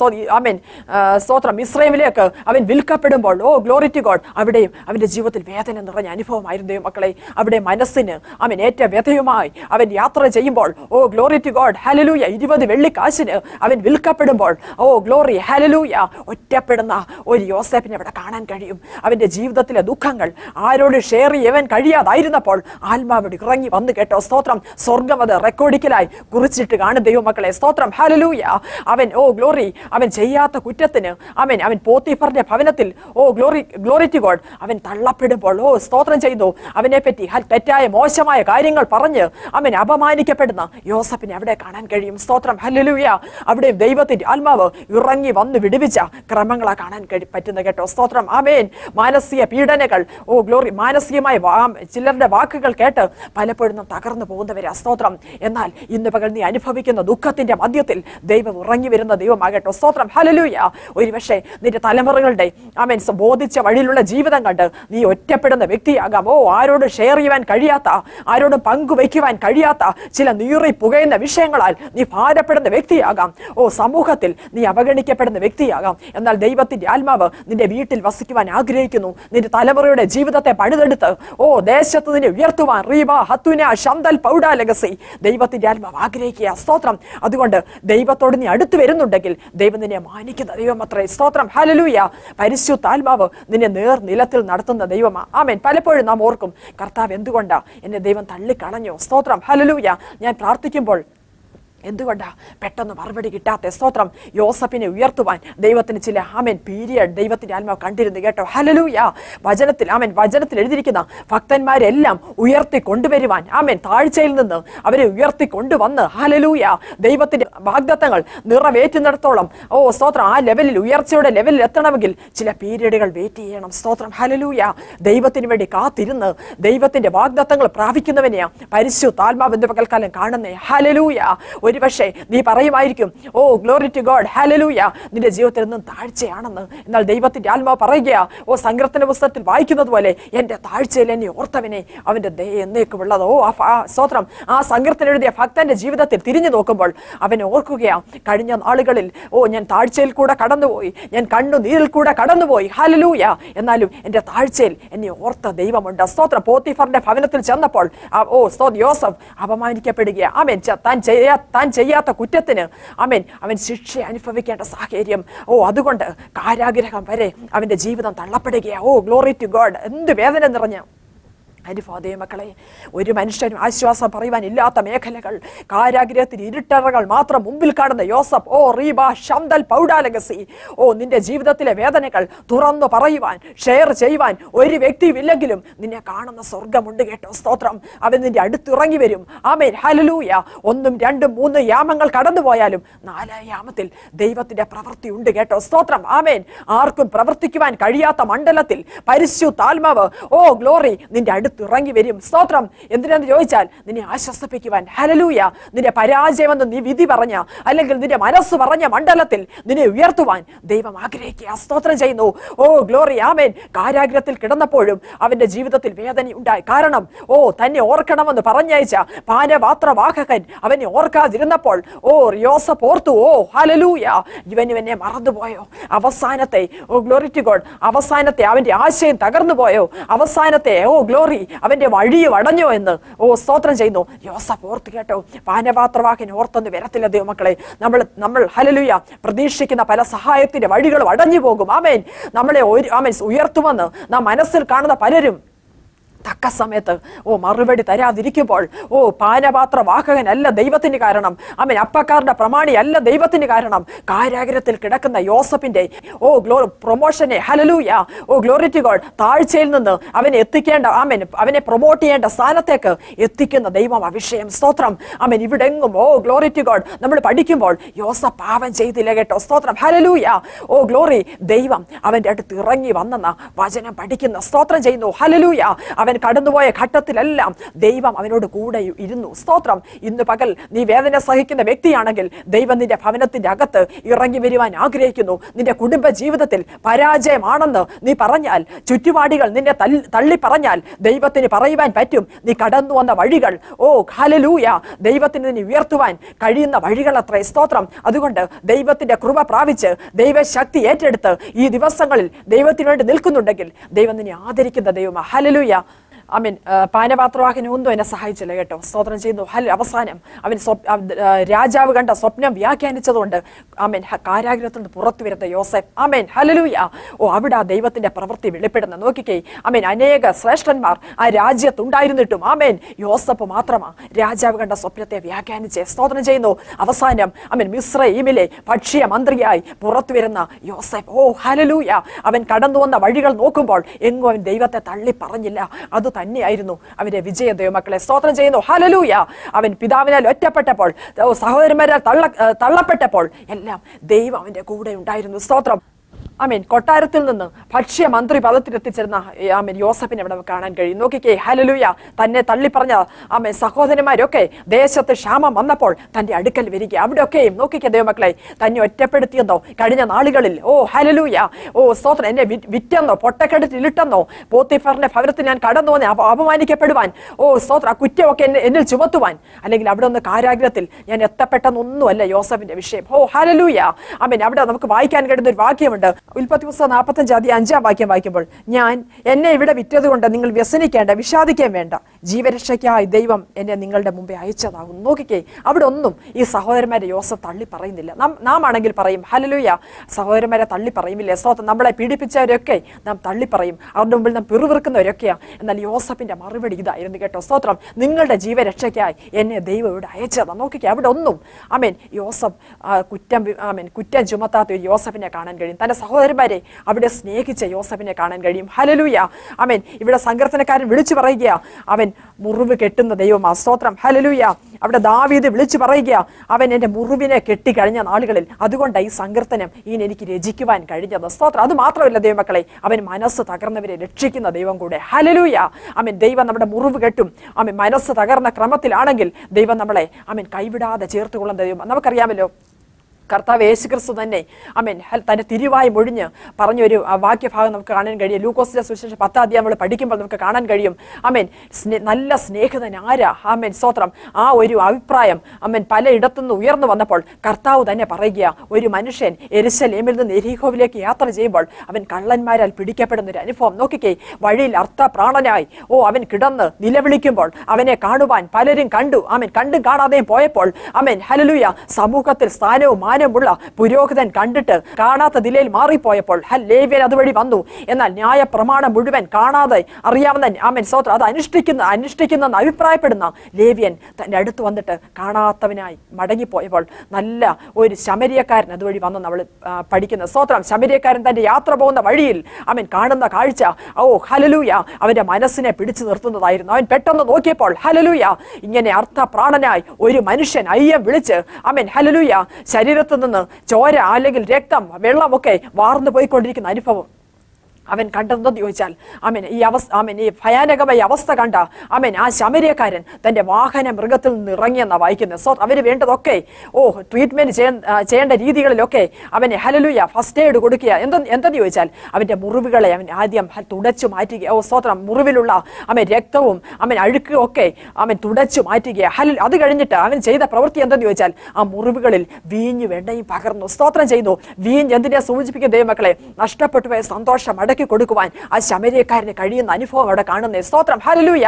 സ്തോത്രം, ഇസ്രായേലിലേക്ക് അവൻ വിൽക്കപ്പെടുമ്പോൾ ഗ്ലോറി ടു ഗോഡ് അവിടെയും അവന്റെ ജീവിതത്തിൽ വേദന നിറഞ്ഞ അനുഭവമായിരുന്നു മക്കളെ. അവിടെ മനസ്സിന് ഏറ്റ വ്യഥയുമായി അവൻ യാത്ര ചെയ്യുമ്പോൾ ഗ്ലോറി ടു ഗോഡ്, ഹല്ലേലൂയ. 20 വെള്ളിക്കാശിന് അവൻ വിൽക്കപ്പെടുമ്പോൾ ഗ്ലോറി, ഹല്ലേലൂയ. ഒറ്റപ്പെടുന്ന ഒരു യോസേഫിനെ അവിടെ കാണാൻ കഴിയും. അവന്റെ ജീവിതത്തിലെ ദുഃഖങ്ങൾ ആരോട് ഷെയർ ചെയ്യാൻ കഴിയാതായിരുന്നപ്പോൾ ആത്മാവോട് ഇറങ്ങി വന്നു കേട്ടോ. സ്തോത്രം. സ്വർഗം അത് റെക്കോർഡിക്കലായി കുറിച്ചിട്ട് കാണും ദൈവമക്കളെ. സ്തോത്രം, ഹല്ലേലൂയ. ഹല്ലേലൂയ. അവൻ ഗ്ലോറി, അവൻ ചെയ്യാത്ത കുറ്റത്തിന് അവൻ പോത്തിഫറിന്റെ ഭവനത്തിൽ ഗ്ലോറി ടു ഗോഡ് അവൻ തള്ളപ്പെടുമ്പോൾ സ്തോത്രം ചെയ്തു. അവനെ പറ്റി തെറ്റായ മോശമായ കാര്യങ്ങൾ പറഞ്ഞ് അപമാനിക്കപ്പെടുന്ന യോസഫിനെ അവിടെ കാണാൻ കഴിയും. സ്തോത്രം ഹല്ലേലൂയ. അവിടെ ദൈവത്തിന്റെ ആത്മാവ് ഇറങ്ങി വന്ന് വിടുവിച്ച ക്രമങ്ങളാ കാണാൻ പറ്റുന്ന കേട്ടോ. സ്തോത്രം. ആമേൻ. മാനസിക പീഡനകൾ ഗ്ലോറി, മാനസികമായ ചിലരുടെ വാക്കുകൾ കേട്ട് പലപ്പോഴും തകർന്നു പോകുന്നവരാ. സ്തോത്രം. എന്നാൽ ഇന്ന് പകൽ നീ അനുഭവിക്കുന്ന ദുഃഖത്തിന്റെ മധ്യത്തിൽ ദൈവം ഇറങ്ങി വരുന്ന ദൈവമാകട്ടോ. സ്തോത്രം ഹല്ലേലൂയ. ഒരുപക്ഷെ നിന്റെ തലമുറകളുടെ ബോധിച്ച വഴിയിലുള്ള ജീവിതം കണ്ട് നീ ഒറ്റപ്പെടുന്ന വ്യക്തിയാകാം. ആരോടും ഷെയർ ചെയ്യാൻ കഴിയാത്ത, ആരോടും പങ്കുവയ്ക്കുവാൻ കഴിയാത്ത ചില നീറി പുകയുന്ന വിഷയങ്ങളാൽ നീ ഭാരപ്പെടുന്ന വ്യക്തിയാകാം. സമൂഹത്തിൽ നീ അവഗണിക്കപ്പെടുന്ന വ്യക്തിയാകാം. എന്നാൽ ദൈവത്തിന്റെ ആത്മാവ് നിന്റെ വീട്ടിൽ വസിക്കുവാൻ ആഗ്രഹിക്കുന്നു. നിന്റെ തലമുറയുടെ ജീവിതത്തെ പണിതെടുത്ത് ദേശത്ത് നിന്നെ ഉയർത്തുവാൻ ദൈവത്തിന്റെ ആത്മാവ് ആഗ്രഹിക്കുക. സ്തോത്രം. അതുകൊണ്ട് ദൈവത്തോട് നീ അടുത്ത് വരുന്നുണ്ടെങ്കിൽ ദൈവം നിന്നെ മാനിക്കുന്ന ദൈവം അത്രേ. സ്തോത്രം ഹല്ലേലൂയ. പരിശുദ്ധാത്മാവ് നിന്നെ നിലത്തിൽ നടത്തുന്ന ദൈവമാ. ആമേൻ. പലപ്പോഴും നാം ഓർക്കും, കർത്താവ് എന്തുകൊണ്ടാ എന്നെ ദൈവം തള്ളിക്കളഞ്ഞു? സ്തോത്രം ഹല്ലേലൂയ. ഞാൻ പ്രാർത്ഥിക്കുമ്പോൾ എന്തുകൊണ്ടാ പെട്ടെന്ന് മറുപടി കിട്ടാത്ത? സ്തോത്രം. യോസഫിനെ ഉയർത്തുവാൻ ദൈവത്തിന് ചില പീരിയഡ് ദൈവത്തിന്റെ ആത്മാവ് കണ്ടിരുന്നു കേട്ടോ. ഹല്ലേലൂയ. വചനത്തിൽ എഴുതിയിരിക്കുന്ന ഭക്തന്മാരെല്ലാം ഉയർത്തി കൊണ്ടുവരുവാൻ താഴ്ചയിൽ നിന്ന് അവരെ ഉയർത്തി കൊണ്ടുവന്ന് ഹല്ലേലൂയ ദൈവത്തിന്റെ വാഗ്ദത്തങ്ങൾ നിറവേറ്റുന്നിടത്തോളം സ്തോത്രം ആ ലെവലിൽ, ഉയർച്ചയുടെ ലെവലിൽ എത്തണമെങ്കിൽ ചില പീരിയഡുകൾ വെയിറ്റ് ചെയ്യണം. സ്തോത്രം ഹല്ലേലൂയ. ദൈവത്തിന് വേണ്ടി കാത്തിരുന്ന് ദൈവത്തിന്റെ വാഗ്ദത്തങ്ങൾ പ്രാപിക്കുന്നവനെയാ പരിശുദ്ധാത്മാവ് ഇന്ന് പകൽക്കാലം കാണുന്നേ. ഹല്ലേലൂയ. ഒരുപക്ഷെ നീ പറയുമായിരിക്കും, ഗ്ലോറി ടു ഗോഡ് ഹല്ലേലൂയ, നിന്റെ ജീവിതത്തിൽ നിന്നും താഴ്ചയാണെന്ന്. എന്നാൽ ദൈവത്തിന്റെ ആത്മാവ് പറയുക, സങ്കീർത്തന പുസ്തകത്തിൽ വായിക്കുന്നത് പോലെ എന്റെ താഴ്ചയിൽ എന്നെ ഓർത്തവനെ അവന്റെ ദയ എന്നേക്കുമുള്ളത്. സ്തോത്രം. ആ സങ്കീർത്തനം എഴുതിയ ഭക്തന്റെ ജീവിതത്തിൽ തിരിഞ്ഞു നോക്കുമ്പോൾ അവനെ ഓർക്കുകയാ, കഴിഞ്ഞ നാളുകളിൽ ഞാൻ താഴ്ചയിൽ കൂടെ കടന്നുപോയി, ഞാൻ കണ്ണുനീരിൽ കൂടെ കടന്നുപോയി. ഹല്ലേലൂയ. എന്നാലും എന്റെ താഴ്ചയിൽ എന്നെ ഓർത്ത ദൈവമുണ്ട്. സ്തോത്രം. പോത്തിഫറിന്റെ ഭവനത്തിൽ ചെന്നപ്പോൾ യോസഫ് അപമാനിക്കപ്പെടുക. താൻ ചെയ്യാത്ത കുറ്റത്തിന് അവൻ ശിക്ഷ അനുഭവിക്കേണ്ട സാഹചര്യം. അതുകൊണ്ട് കാരാഗ്രഹം വരെ അവന്റെ ജീവിതം തള്ളപ്പെടുകയാ. Glory to God. എന്ത് വേദന നിറഞ്ഞ അനുഭവ മക്കളെ. ഒരു മനുഷ്യനും ആശ്വാസം പറയുവാൻ ഇല്ലാത്ത മേഖലകൾ, കാരാഗ്രഹത്തിൽ ഇരുട്ടറകൾ മാത്രം മുമ്പിൽ കാണുന്ന യോസഫ് നിന്റെ ജീവിതത്തിലെ വേദനകൾ തുറന്നു പറയുവാൻ, ഷെയർ ചെയ്യുവാൻ ഒരു വ്യക്തിയുമില്ലെങ്കിലും നിന്നെ കാണുന്ന സ്വർഗമുണ്ട് കേട്ടോ. സ്തോത്രം. അവൻ നിന്റെ അടുത്തിറങ്ങി വരും. ആമേൻ. ഹല്ലേലൂയ. 1, 2, 3 യാമങ്ങൾ കടന്നുപോയാലും 4ാം യാമത്തിൽ ദൈവത്തിന്റെ പ്രവൃത്തി ഉണ്ട് കേട്ടോ. സ്തോത്രം. ആമേൻ. ആർക്കും പ്രവർത്തിക്കുവാൻ കഴിയാത്ത മണ്ഡലത്തിൽ പരിശുദ്ധാത്മാവ് ഗ്ലോറി നിന്റെ ഇറങ്ങി വരും. സ്തോത്രം. എന്തിനാന്ന് ചോദിച്ചാൽ നിന്നെ ആശ്വസിപ്പിക്കുവാൻ. ഹല്ലേലൂയ. നിന്റെ പരാജയമെന്ന് നീ വിധി പറഞ്ഞ, അല്ലെങ്കിൽ നിന്റെ മനസ്സ് പറഞ്ഞ മണ്ഡലത്തിൽ നിന്നെ ഉയർത്തുവാൻ ദൈവം ആഗ്രഹിക്കുക. സ്തോത്രം ചെയ്യുന്നു. ഗ്ലോറി. ആമേൻ. കാരാഗ്രഹത്തിൽ കിടന്നപ്പോഴും അവന്റെ ജീവിതത്തിൽ വേദന ഉണ്ടായി. കാരണം തന്നെ ഓർക്കണമെന്ന് പറഞ്ഞയച്ച പാനപാത്രവാഹകൻ അവനെ ഓർക്കാതിരുന്നപ്പോൾ യോസഫ് ഓർത്തു, ഹല്ലേലൂയ, ഇവനെ മറന്നുപോയോ? അവസാനത്തെ ഗ്ലോറി ടു ഗോഡ്, അവസാനത്തെ അവന്റെ ആശയം തകർന്നു പോയോ? അവസാനത്തെ ഗ്ലോറി അവന്റെ വഴിയും അടഞ്ഞോ എന്ന് സ്തോത്രം ചെയ്യുന്നു. യോസഫ് ഓർത്ത് കേട്ടോ. പാനപാത്രവാഹൻ ഓർത്തൊന്ന് വരത്തില്ല ദൈവമക്കളെ. നമ്മൾ ഹല്ലേലൂയ പ്രതീക്ഷിക്കുന്ന പല സഹായത്തിന്റെ വഴികളും അടഞ്ഞു പോകും. ആമേൻ. നമ്മളെ ഉയർത്തുമെന്ന് നാം മനസ്സിൽ കാണുന്ന പലരും തക്ക സമയത്ത് മറുപടി തരാതിരിക്കുമ്പോൾ പാനപാത്രവാഹകനല്ല ദൈവത്തിന് കാരണം. അപ്പക്കാരുടെ പ്രമാണിയല്ല ദൈവത്തിന് കാരണം. കാരാഗ്രഹത്തിൽ കിടക്കുന്ന യോസഫിന്റെ പ്രൊമോഷനെ ഹല്ലേലൂയ ഗ്ലോറി ടു ഗോഡ് താഴ്ചയിൽ നിന്ന് അവനെ എത്തിക്കേണ്ട അവനെ പ്രൊമോട്ട് ചെയ്യേണ്ട സ്ഥാനത്തേക്ക് എത്തിക്കുന്ന ദൈവം അഭിഷേകം. സ്തോത്രം. ഇവിടെങ്ങും ഗ്ലോറി ടു ഗോഡ് നമ്മൾ പഠിക്കുമ്പോൾ യോസഫ് പാപം ചെയ്തില്ല കേട്ടോ. സ്തോത്രം. ഹല്ലേലൂയ. ഗ്ലോറി. ദൈവം അവന്റെ അടുത്ത് ഇറങ്ങി വന്നെന്ന വചനം പഠിക്കുന്ന. സ്തോത്രം ചെയ്യുന്നു. ഹല്ലേലൂയ. അവൻ കടന്നുപോയ ഘട്ടത്തിലെല്ലാം ദൈവം അവനോട് കൂടെ ഇരുന്നു. സ്തോത്രം. ഇന്ന് പകൽ നീ വേദന സഹിക്കുന്ന വ്യക്തിയാണെങ്കിൽ ദൈവം നിന്റെ ഭവനത്തിന്റെ അകത്ത് ഇറങ്ങി വരുവാൻ ആഗ്രഹിക്കുന്നു. നിന്റെ കുടുംബ ജീവിതത്തിൽ പരാജയമാണെന്ന് നീ പറഞ്ഞാൽ, ചുറ്റുപാടികൾ നിന്നെ തള്ളി പറഞ്ഞാൽ ദൈവത്തിന് പറയുവാൻ പറ്റും, നീ കടന്നു വന്ന വഴികൾ ഹല്ലേലൂയ ദൈവത്തിന് നിന്നെ ഉയർത്തുവാൻ കഴിയുന്ന വഴികൾ അത്രേ. സ്തോത്രം. അതുകൊണ്ട് ദൈവത്തിന്റെ കൃപ പ്രാപിച്ച് ദൈവശക്തി ഏറ്റെടുത്ത് ഈ ദിവസങ്ങളിൽ ദൈവത്തിന് വേണ്ടി നിൽക്കുന്നുണ്ടെങ്കിൽ ദൈവം നിന്നെ ആദരിക്കുന്ന ദൈവമാണ്. ഹല്ലേലൂയ. പാനപാത്രവാഹനൊന്നും എന്നെ സഹായിച്ചില്ല കേട്ടോ. സ്തോത്രം ചെയ്യുന്നു. അവസാനം അവൻ രാജാവ് കണ്ട സ്വപ്നം വ്യാഖ്യാനിച്ചതുകൊണ്ട് കാരാഗ്രഹത്തിൽ നിന്ന് പുറത്തു വരുന്ന യോസേഫ് ഹല്ലേലൂയ. അവിടെ ആ ദൈവത്തിന്റെ പ്രവൃത്തി വെളിപ്പെടുന്ന നോക്കിക്കേ. അനേക ശ്രേഷ്ഠന്മാർ ആ രാജ്യത്തുണ്ടായിരുന്നിട്ടും യോസഫ് മാത്രമാ രാജാവ് കണ്ട സ്വപ്നത്തെ വ്യാഖ്യാനിച്ച് സ്തോത്രം ചെയ്യുന്നു. അവസാനം മിസ്രയീമിലെ ഭക്ഷ്യ മന്ത്രിയായി പുറത്തു വരുന്ന യോസഫ് ഹല്ലേലൂയ. അവൻ കടന്നു വന്ന വഴികൾ നോക്കുമ്പോൾ എങ്ങും അവൻ ദൈവത്തെ തള്ളി പറഞ്ഞില്ല. അത് തന്നെയായിരുന്നു അവന്റെ വിജയം. ദൈവമക്കളെ സ്തോത്രം ചെയ്യുന്നു. ഹല്ലേലൂയ. അവൻ പിതാവിനാൽ ഒറ്റപ്പെട്ടപ്പോൾ, സഹോദരന്മാരാൽ തള്ളപ്പെട്ടപ്പോൾ എല്ലാം ദൈവം അവന്റെ കൂടെ ഉണ്ടായിരുന്നു. സ്തോത്രം. കൊട്ടാരത്തിൽ നിന്ന് ഭക്ഷ്യ മന്ത്രി പദത്തിലെത്തിച്ചിരുന്ന യോസഫിനെ അവിടെ കാണാൻ കഴിയും. നോക്കിക്കേ. ഹല്ലേലൂയ. തന്നെ തള്ളിപ്പറഞ്ഞ സഹോദരന്മാരൊക്കെ ദേശത്ത് ക്ഷാമം വന്നപ്പോൾ തന്റെ അടുക്കൽ വരിക. അവിടെയൊക്കെയും നോക്കിക്കേ ദൈവമക്കളെ, തന്നെ ഒറ്റപ്പെടുത്തിയെന്നോ കഴിഞ്ഞ നാളുകളിൽ ഹല്ലേലൂയ സ്തോത്രം, എന്നെ വിറ്റെന്നോ പൊട്ടക്കെടുത്തിലിട്ടെന്നോ പോത്തിഫറിന്റെ ഭവനത്തിൽ ഞാൻ കടന്നു വന്ന് അപമാനിക്കപ്പെടുവാൻ സ്തോത്രം ആ കുറ്റമൊക്കെ എന്നിൽ ചുമത്തുവാൻ, അല്ലെങ്കിൽ അവിടെ ഒന്ന് കാരാഗ്രഹത്തിൽ ഞാൻ എത്തപ്പെട്ടെന്നൊന്നുമല്ല യോസഫിന്റെ വിഷയം. ഹല്ലേലൂയ. അവിടെ നമുക്ക് വായിക്കാൻ കഴിയുന്ന ഒരു വാക്യമുണ്ട്. ഉൽപ്പത്തി പുസ്തകം 45 വാക്യം വായിക്കുമ്പോൾ, ഞാൻ എന്നെ ഇവിടെ വിറ്റതുകൊണ്ട് നിങ്ങൾ വ്യസനിക്കേണ്ട, വിഷാദിക്കാൻ വേണ്ട, ജീവരക്ഷയ്ക്കായി ദൈവം എന്നെ നിങ്ങളുടെ മുമ്പേ അയച്ചതാകും. നോക്കിക്കേ, അവിടെ ഒന്നും ഈ സഹോദരന്മാരെ യോസഫ് തള്ളി പറയുന്നില്ല. നാം ആണെങ്കിൽ പറയും ഹല്ലേലൂയ, സഹോദരന്മാരെ തള്ളി പറയുമില്ലേ. സ്തോത്രം. നമ്മളെ പീഡിപ്പിച്ചവരൊക്കെ നാം തള്ളി പറയും, അവരുടെ മുമ്പിൽ നാം പിറുവിറുക്കുന്നവരൊക്കെയാണ്. എന്നാൽ യോസഫിന്റെ മറുപടി ഇതായിരുന്നു കേട്ടോ. സ്തോത്രം. നിങ്ങളുടെ ജീവരക്ഷയ്ക്കായി എന്നെ ദൈവം ഇവിടെ അയച്ചതാണ്. നോക്കിക്കേ, അവിടെ ഒന്നും യോസഫ് കുറ്റം ചുമത്താത്ത ഒരു യോസഫിനെ കാണാൻ കഴിയും. തന്റെ സഹോദരന്മാരെ അവിടെ സ്നേഹിച്ച യോസഫിനെ കാണാൻ കഴിയും. ഹല്ലേലൂയ. ഇവിടെ സങ്കീർത്തനക്കാരൻ വിളിച്ചു പറയുക, അവൻ മുറിവ് കെട്ടുന്ന ദൈവമാ. സ്തോത്രം. ഹല്ലേലൂയ. അവിടെ ദാവീദ് വിളിച്ചു പറയുക, അവൻ എൻ്റെ മുറിവിനെ കെട്ടിക്കഴിഞ്ഞ നാളുകളിൽ, അതുകൊണ്ട് ഈ സങ്കീർത്തനം എനിക്ക് രചിക്കുവാൻ കഴിഞ്ഞത്. സ്തോത്രം. അത് മാത്രമല്ല ദൈവമക്കളെ, അവൻ മനസ്സ് തകർന്നവരെ രക്ഷിക്കുന്ന ദൈവം കൂടെ. ഹല്ലേലൂയ. ദൈവം നമ്മുടെ മുറിവ് കെട്ടും. മനസ്സ് തകർന്ന ക്രമത്തിലാണെങ്കിൽ ദൈവം നമ്മളെ കൈവിടാതെ ചേർത്തുകൊള്ളുന്ന ദൈവം. നമുക്കറിയാമല്ലോ, കർത്താവ് യേശുക്രിസ്തു തന്നെ തന്റെ തിരുവായി മൊഴിഞ്ഞ് പറഞ്ഞൊരു വാക്യഭാഗം നമുക്ക് കാണാൻ കഴിയും. ലൂക്കോസിന്റെ സുവിശേഷം 10ാം അധ്യായം നമ്മൾ പഠിക്കുമ്പോൾ നമുക്ക് കാണാൻ കഴിയും. നല്ല സ്നേഹിതൻ ആരാ? സ്തോത്രം. ആ ഒരു അഭിപ്രായം പലയിടത്തുനിന്ന് ഉയർന്നു വന്നപ്പോൾ കർത്താവ് തന്നെ പറയുക, ഒരു മനുഷ്യൻ യെരൂശലേമിൽ നിന്ന് യെരിഹോവിലേക്ക് യാത്ര ചെയ്യുമ്പോൾ അവൻ കള്ളന്മാരാൽ പിടിക്കപ്പെടുന്ന ഒരു അനുഭവം. നോക്കിക്കേ, വഴിയിൽ അർത്ഥപ്രാണനായി അവൻ കിടന്ന് നിലവിളിക്കുമ്പോൾ അവനെ കാണുവാൻ പലരും കണ്ടു. കണ്ടും കാണാതെയും പോയപ്പോൾ ഹല്ലേലൂയ സമൂഹത്തിൽ സ്ഥാനവും മാനമുള്ള പുരോഹിതൻ കണ്ടിട്ട് കാണാത്ത നിലയിൽ മാറിപ്പോയപ്പോൾ ലേവ്യൻ അതുവഴി വന്നു. എന്നാൽ ന്യായ പ്രമാണം മുഴുവൻ കാണാതെ അറിയാവുന്ന സ്തോത്രം അത് അനുഷ്ഠിക്കുന്ന അഭിപ്രായപ്പെടുന്ന ലേവ്യൻ തന്റെ അടുത്ത് വന്നിട്ട് കാണാത്തവനായി മടങ്ങിപ്പോയപ്പോൾ നല്ല ഒരു ശമരിയക്കാരൻ അതുവഴി വന്ന് നമ്മൾ പഠിക്കുന്ന സ്തോത്രം. ശമരിയക്കാരൻ തന്റെ യാത്ര പോകുന്ന വഴിയിൽ കാണുന്ന കാഴ്ച ഹല്ലേലൂയ അവന്റെ മനസ്സിനെ പിടിച്ചു നിർത്തുന്നതായിരുന്നു. അവൻ പെട്ടെന്ന് നോക്കിയപ്പോൾ ഹല്ലേലൂയ ഇങ്ങനെ അർത്ഥപ്രാണനായി ഒരു മനുഷ്യൻ അയ്യം വിളിച്ച് ഹല്ലേലൂയ ശരീരത്തിൽ നിന്ന് ചോര അല്ലെങ്കിൽ രക്തം വെള്ളമൊക്കെ വാർന്നു പോയിക്കൊണ്ടിരിക്കുന്ന അനുഭവം അവൻ കണ്ടെന്ന് ചോദിച്ചാൽ ഈ ഭയാനകമായ അവസ്ഥ കണ്ട ആ ശമരിയക്കാരൻ തന്റെ വാഹന മൃഗത്തിൽ നിന്ന് ഇറങ്ങിയെന്നാണ് വായിക്കുന്നത്. സോ അവര് വേണ്ടതൊക്കെ ട്രീറ്റ്മെന്റ് ചെയ്യേണ്ട രീതികളിലൊക്കെ അവനെ ഹല്ലേലൂയ ഫസ്റ്റ് എയ്ഡ് കൊടുക്കുക. എന്തെന്ന് ചോദിച്ചാൽ അവന്റെ മുറിവുകളെ അവൻ ആദ്യം തുടച്ചു മാറ്റുക. സ്തോത്രം. മുറിവിലുള്ള രക്തവും അഴുക്കും ഒക്കെ തുടച്ചു മാറ്റുക. അത് കഴിഞ്ഞിട്ട് അവൻ ചെയ്ത പ്രവൃത്തി എന്തെന്ന് ചോദിച്ചാൽ ആ മുറിവുകളിൽ വീഞ്ഞു വെണ്ണയും പകർന്നു. സ്തോത്രം ചെയ്തു. വീഞ്ഞ് എന്തിനെ സൂചിപ്പിക്കുന്ന ദൈവമക്കളെ, നഷ്ടപ്പെട്ടു പോയ സന്തോഷം കൊടുക്കുവാൻ ആ ശമരിയക്കാരന് കഴിയുന്ന അനുഭവം അവിടെ കാണുന്നത്. സ്തോത്രം. ഹല്ലേലൂയ.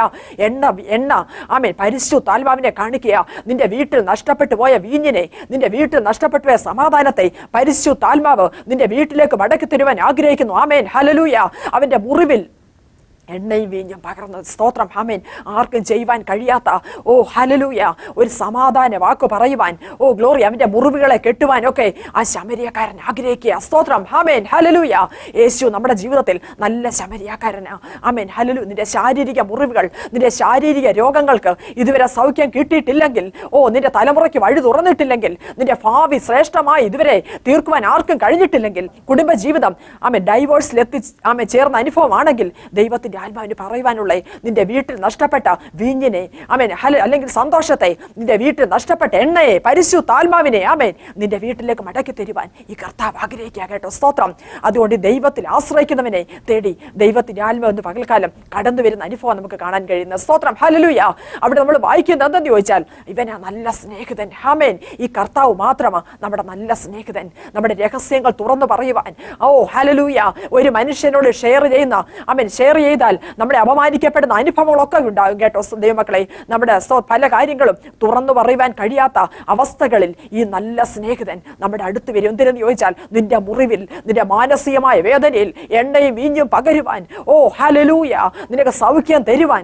എണ്ണ പരിശുദ്ധാത്മാവിനെ കാണിക്കുക. നിന്റെ വീട്ടിൽ നഷ്ടപ്പെട്ടു പോയ വീഞ്ഞിനെ, നിന്റെ വീട്ടിൽ നഷ്ടപ്പെട്ടു പോയ സമാധാനത്തെ പരിശുദ്ധാത്മാവ് നിന്റെ വീട്ടിലേക്ക് മടക്കി തരുവാൻ ആഗ്രഹിക്കുന്നു. ഹല്ലേലൂയ. അവന്റെ മുറിവിൽ എണ്ണയും വീഞ്ഞും പകർന്നത്. സ്തോത്രം. ആർക്കും ചെയ്യുവാൻ കഴിയാത്ത ഹല്ലേലൂയ ഒരു സമാധാന വാക്ക് പറയുവാൻ ഗ്ലോറി അവന്റെ മുറിവുകളെ കെട്ടുവാനൊക്കെ ആ ശമരിയക്കാരൻ ആഗ്രഹിക്കുക. സ്തോത്രം. ഹല്ലേലൂയ. യേശു നമ്മുടെ ജീവിതത്തിൽ നല്ല ശമരിയക്കാരനാ. ഹല്ലേലൂയ. നിന്റെ ശാരീരിക മുറിവുകൾ, നിന്റെ ശാരീരിക രോഗങ്ങൾക്ക് ഇതുവരെ സൗഖ്യം കിട്ടിയിട്ടില്ലെങ്കിൽ, നിന്റെ തലമുറയ്ക്ക് വഴി തുറന്നിട്ടില്ലെങ്കിൽ, നിന്റെ ഭാവി ശ്രേഷ്ഠമായി ഇതുവരെ തീർക്കുവാൻ ആർക്കും കഴിഞ്ഞിട്ടില്ലെങ്കിൽ, കുടുംബജീവിതം ഡൈവോഴ്സിലെത്തി ചേർന്ന അനുഭവമാണെങ്കിൽ, ദൈവത്തിന്റെ ആത്മാവിന് പറയുവാനുള്ള നിന്റെ വീട്ടിൽ നഷ്ടപ്പെട്ട വീഞ്ഞിനെ അല്ലെങ്കിൽ സന്തോഷത്തെ, നിന്റെ വീട്ടിൽ നഷ്ടപ്പെട്ട എണ്ണയെ, പരിശുദ്ധാത്മാവിനെ നിന്റെ വീട്ടിലേക്ക് മടക്കി തരുവാൻ ഈ കർത്താവ് ആഗ്രഹിക്കുക കേട്ടോ. സ്തോത്രം. അതുകൊണ്ട് ദൈവത്തിൽ ആശ്രയിക്കുന്നവനെ തേടി ദൈവത്തിന്റെ ആത്മാവെന്ന് പകൽക്കാലം കടന്നു വരുന്ന അനുഭവം നമുക്ക് കാണാൻ കഴിയുന്ന. സ്തോത്രം. ഹല്ലേലൂയ. അവിടെ നമ്മൾ വായിക്കുന്നത് എന്തെന്ന് ചോദിച്ചാൽ, ഇവനാ നല്ല സ്നേഹിതൻ. ഈ കർത്താവ് മാത്രമാ നമ്മുടെ നല്ല സ്നേഹിതൻ. നമ്മുടെ രഹസ്യങ്ങൾ തുറന്നു പറയുവാൻ ഹല്ലേലൂയ ഒരു മനുഷ്യനോട് ഷെയർ ചെയ്ത നിമിത്തത്താൽ നമ്മുടെ അപമാനിക്കപ്പെടുന്ന അനുഭവങ്ങളൊക്കെ ഉണ്ടാകും കേട്ടോ ദൈവമക്കളെ. നമ്മുടെ പല കാര്യങ്ങളും തുറന്നു പറയുവാൻ കഴിയാത്ത അവസ്ഥകളിൽ ഈ നല്ല സ്നേഹിതൻ നമ്മുടെ അടുത്ത് വരും. എന്തിനെന്ന് ചോദിച്ചാൽ നിന്റെ മുറിവിൽ, നിന്റെ മാനസികമായ വേദനയിൽ എണ്ണയും വീഞ്ഞും പകരുവാൻ, ഓ ഹല്ലേലൂയ, നിനക്ക് സൗഖ്യം തരുവാൻ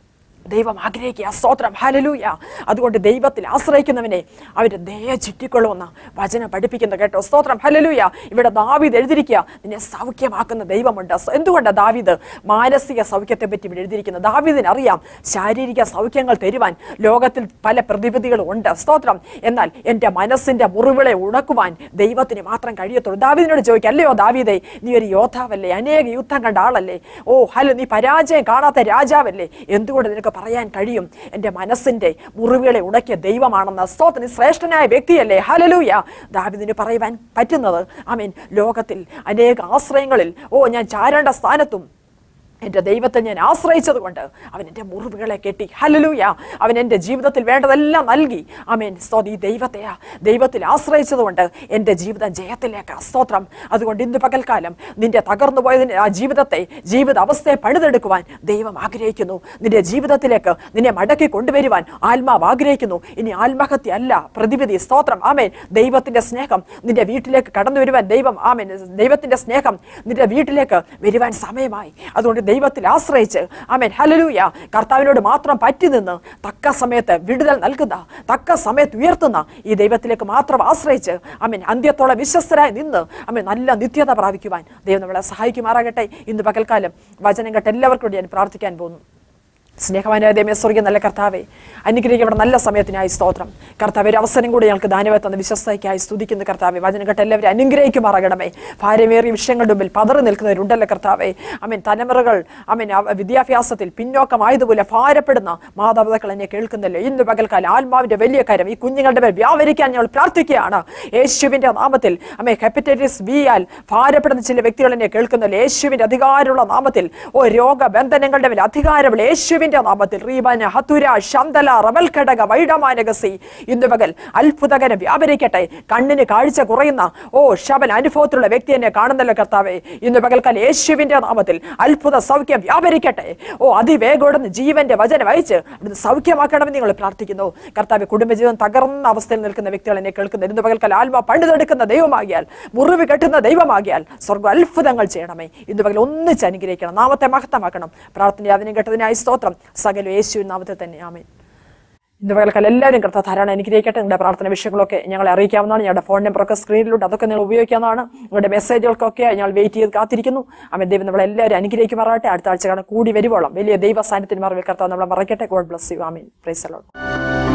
ദൈവം ആഗ്രഹിക്കുക. സ്തോത്രം, ഹല്ലേലൂയ. അതുകൊണ്ട് ദൈവത്തിൽ ആശ്രയിക്കുന്നവനെ അവരുടെ ദയ ചുറ്റിക്കൊള്ളുമെന്ന് വചനം പഠിപ്പിക്കുന്നു കേട്ടോ. സ്തോത്രം, ഹല്ലേലൂയ. ഇവിടെ ദാവീദ് എഴുതിയിരിക്കുക നിന്നെ സൗഖ്യമാക്കുന്ന ദൈവമുണ്ട്. എന്തുകൊണ്ടാണ് ദാവീദ് മാനസിക സൗഖ്യത്തെ പറ്റി ഇവിടെ എഴുതിയിരിക്കുന്നത്? ദാവീദിന് അറിയാം ശാരീരിക സൗഖ്യങ്ങൾ തരുവാൻ ലോകത്തിൽ പല പ്രതിവിധികളും ഉണ്ട്. സ്തോത്രം. എന്നാൽ എൻ്റെ മനസ്സിൻ്റെ മുറിവുകളെ ഉണക്കുവാൻ ദൈവത്തിന് മാത്രം കഴിയത്തുള്ളൂ. ദാവീദിനോട് ചോദിക്കുക, അല്ലയോ ദാവീദേ, നീ ഒരു യോദ്ധാവല്ലേ, അനേക യുദ്ധം കണ്ട ആളല്ലേ, ഓ ഹല്ലേലൂയ, നീ പരാജയം കാണാത്ത രാജാവല്ലേ, എന്തുകൊണ്ട് നിനക്ക് പറയാൻ കഴിയും എൻ്റെ മനസ്സിന്റെ മുറിവുകളെ ഉടക്കിയ ദൈവമാണെന്ന്? സ്തോത്രം, ശ്രേഷ്ഠനായ വ്യക്തിയല്ലേ, ഹല്ലേലൂയ. ദാവീദിന് പറയുവാൻ പറ്റുന്നത്, ആമേൻ, ലോകത്തിൽ അനേക ആശ്രയങ്ങളിൽ ഞാൻ ചാരേണ്ട സ്ഥാനത്തും എൻ്റെ ദൈവത്തെ ഞാൻ ആശ്രയിച്ചത് കൊണ്ട് അവൻ എൻ്റെ മുറിവുകളെ കെട്ടി. ഹല്ലേലൂയ. അവൻ എൻ്റെ ജീവിതത്തിൽ വേണ്ടതെല്ലാം നൽകി. ആമേൻ. ഈ ദൈവത്തിൽ ആശ്രയിച്ചതുകൊണ്ട് എൻ്റെ ജീവിതം ജയത്തിലേക്ക്. സ്തോത്രം. അതുകൊണ്ട് ഇന്ന് പകൽക്കാലം നിന്റെ തകർന്നു പോയതിൻ്റെ ആ ജീവിത അവസ്ഥയെ പണിതെടുക്കുവാൻ ദൈവം ആഗ്രഹിക്കുന്നു. നിന്റെ ജീവിതത്തിലേക്ക് നിന്നെ മടക്കി കൊണ്ടുവരുവാൻ ആത്മാവ് ആഗ്രഹിക്കുന്നു. ഇനി ആത്മഹത്യ അല്ല പ്രതിവിധി. സ്തോത്രം. ആമേൻ. ദൈവത്തിൻ്റെ സ്നേഹം നിന്റെ വീട്ടിലേക്ക് കടന്നു വരുവാൻ ദൈവത്തിൻ്റെ സ്നേഹം നിന്റെ വീട്ടിലേക്ക് വരുവാൻ സമയമായി. അതുകൊണ്ട് ദൈവത്തിൽ ആശ്രയിച്ച്, ആമേൻ, ഹല്ലേലൂയ, കർത്താവിനോട് മാത്രം പറ്റി നിന്ന് തക്ക സമയത്ത് വിടുതൽ നൽകുന്ന, തക്ക സമയത്ത് ഉയർത്തുന്ന ഈ ദൈവത്തിലേക്ക് മാത്രം ആശ്രയിച്ച്, ആമേൻ, അന്ത്യത്തോളം വിശ്വസ്തരായി നിന്ന്, ആമേൻ, നല്ല നിത്യത പ്രാപിക്കുവാൻ ദൈവം നമ്മളെ സഹായിക്കുമാറാകട്ടെ. ഇന്ന് പകൽക്കാലം വചനം കേട്ട് എല്ലാവർക്കും വേണ്ടി ഞാൻ പ്രാർത്ഥിക്കാൻ പോകുന്നു. സ്നേഹവാനായ ദൈവമേ, സ്വർഗ്ഗീയ നല്ല കർത്താവേ, അനുഗ്രഹിക്കപ്പെട്ട നല്ല സമയത്തിനായി സ്തോത്രം. കർത്താവേ, ഒരു അവസരം കൂടി ഞങ്ങൾക്ക് ദാനമായി തന്ന വിശ്വസ്തയ്ക്കായി സ്തുതിക്കുന്ന കർത്താവേ, വചനം കേട്ട് എല്ലാവരും അനുഗ്രഹിക്കുമാറാകണമേ. ഭാരമേറിയ വിഷയങ്ങളുടെ മുമ്പിൽ പതറി നിൽക്കുന്നവരുണ്ടല്ലോ കർത്താവേ. ആമേൻ. തലമുറകൾ വിദ്യാഭ്യാസത്തിൽ പിന്നോക്കമായതുപോലെ ഭാരപ്പെടുന്ന മാതാപിതാക്കൾ എന്നെ കേൾക്കുന്നല്ലോ. ഇന്ന് പകൽക്കാലം ആത്മാവിന്റെ വലിയ കാര്യം ഈ കുഞ്ഞുങ്ങളുടെ മേൽ വ്യാപരിക്കാൻ ഞങ്ങൾ പ്രാർത്ഥിക്കുകയാണ്. യേശുവിന്റെ നാമത്തിൽ. ഹെപ്പറ്റൈറ്റിസ് ബിയാൽ ഭാരപ്പെടുന്ന ചില വ്യക്തികൾ എന്നെ കേൾക്കുന്നല്ലോ. യേശുവിന്റെ അധികാരമുള്ള നാമത്തിൽ രോഗബന്ധനങ്ങളുടെ മേൽ അധികാരമുള്ള യേശുവിന്റെ നാമത്തിൽ റീബന ഹതുര ശന്തല റബൽ ഘടക വൈഡമാനഗസി ഇന്ന് പകൽ അത്ഭുതകരം വ്യാപരിക്കട്ടെ. കണ്ണിന് കാഴ്ച കുറയുന്ന ശബൻ അനുഭവത്തിലുള്ള വ്യക്തി എന്നെ കാണുന്നല്ലോ കർത്താവേ. ഇന്ന് പകൽക്കാലം യേശുവിന്റെ നാമത്തിൽ അത്ഭുത സൗഖ്യം വ്യാപരിക്കട്ടെ. അതിവേഗോടെ ജീവന്റെ വചനം അയച്ച് അവിടുന്ന് സൗഖ്യമാക്കണമെന്ന് നിങ്ങൾ പ്രാർത്ഥിക്കുന്നു കർത്താവേ. കുടുംബജീവിതം തകർന്ന അവസ്ഥയിൽ നിൽക്കുന്ന വ്യക്തികൾ എന്നെ കേൾക്കുന്നത് ഇന്ന് പകൽക്കാലം ആത്മാ പണിതെടുക്കുന്ന ദൈവമാകിയാൽ, മുറിവ് കെട്ടുന്ന ദൈവമാകിയാൽ സ്വർഗ്ഗം അത്ഭുതങ്ങൾ ചെയ്യണമേ. ഇന്ന് പകൽ ഒന്നിച്ച് അനുഗ്രഹിക്കണം, നാമത്തെ മഹത്തമാക്കണം. പ്രാർത്ഥന അതിനും കേട്ടതിനായി സ്തോത്രം. സകല യേശുവിൻ നാമത്തിൽ തന്നെ, ആമേൻ. ഇന്ന് പകൽക്കാലം എല്ലാവരും കർത്താവ് ധാരാളം അനുഗ്രഹിക്കട്ടെ. നിങ്ങളുടെ പ്രാർത്ഥന വിഷയങ്ങളൊക്കെ ഞങ്ങളെ അറിയിക്കാവുന്നതാണ്. ഞങ്ങളുടെ ഫോൺ നമ്പറൊക്കെ സ്ക്രീനിലുണ്ട്, അതൊക്കെ നിങ്ങൾ ഉപയോഗിക്കാവുന്നതാണ്. നിങ്ങളുടെ മെസ്സേജുകൾക്കൊക്കെ ഞങ്ങൾ വെയിറ്റ് ചെയ്ത് കാത്തിരിക്കുന്നു. ആമേൻ. ദൈവം നമ്മളെല്ലാവരും അനുഗ്രഹിക്കുമാറാകട്ടെ. അടുത്ത ആഴ്ച കൂടി വരുവോളം വലിയ ദൈവ സാന്നിധ്യത്തിന് മറവിൽ കർത്താവ് നമ്മളെ മറക്കട്ടെ. God bless you. ആമേൻ. Praise the Lord.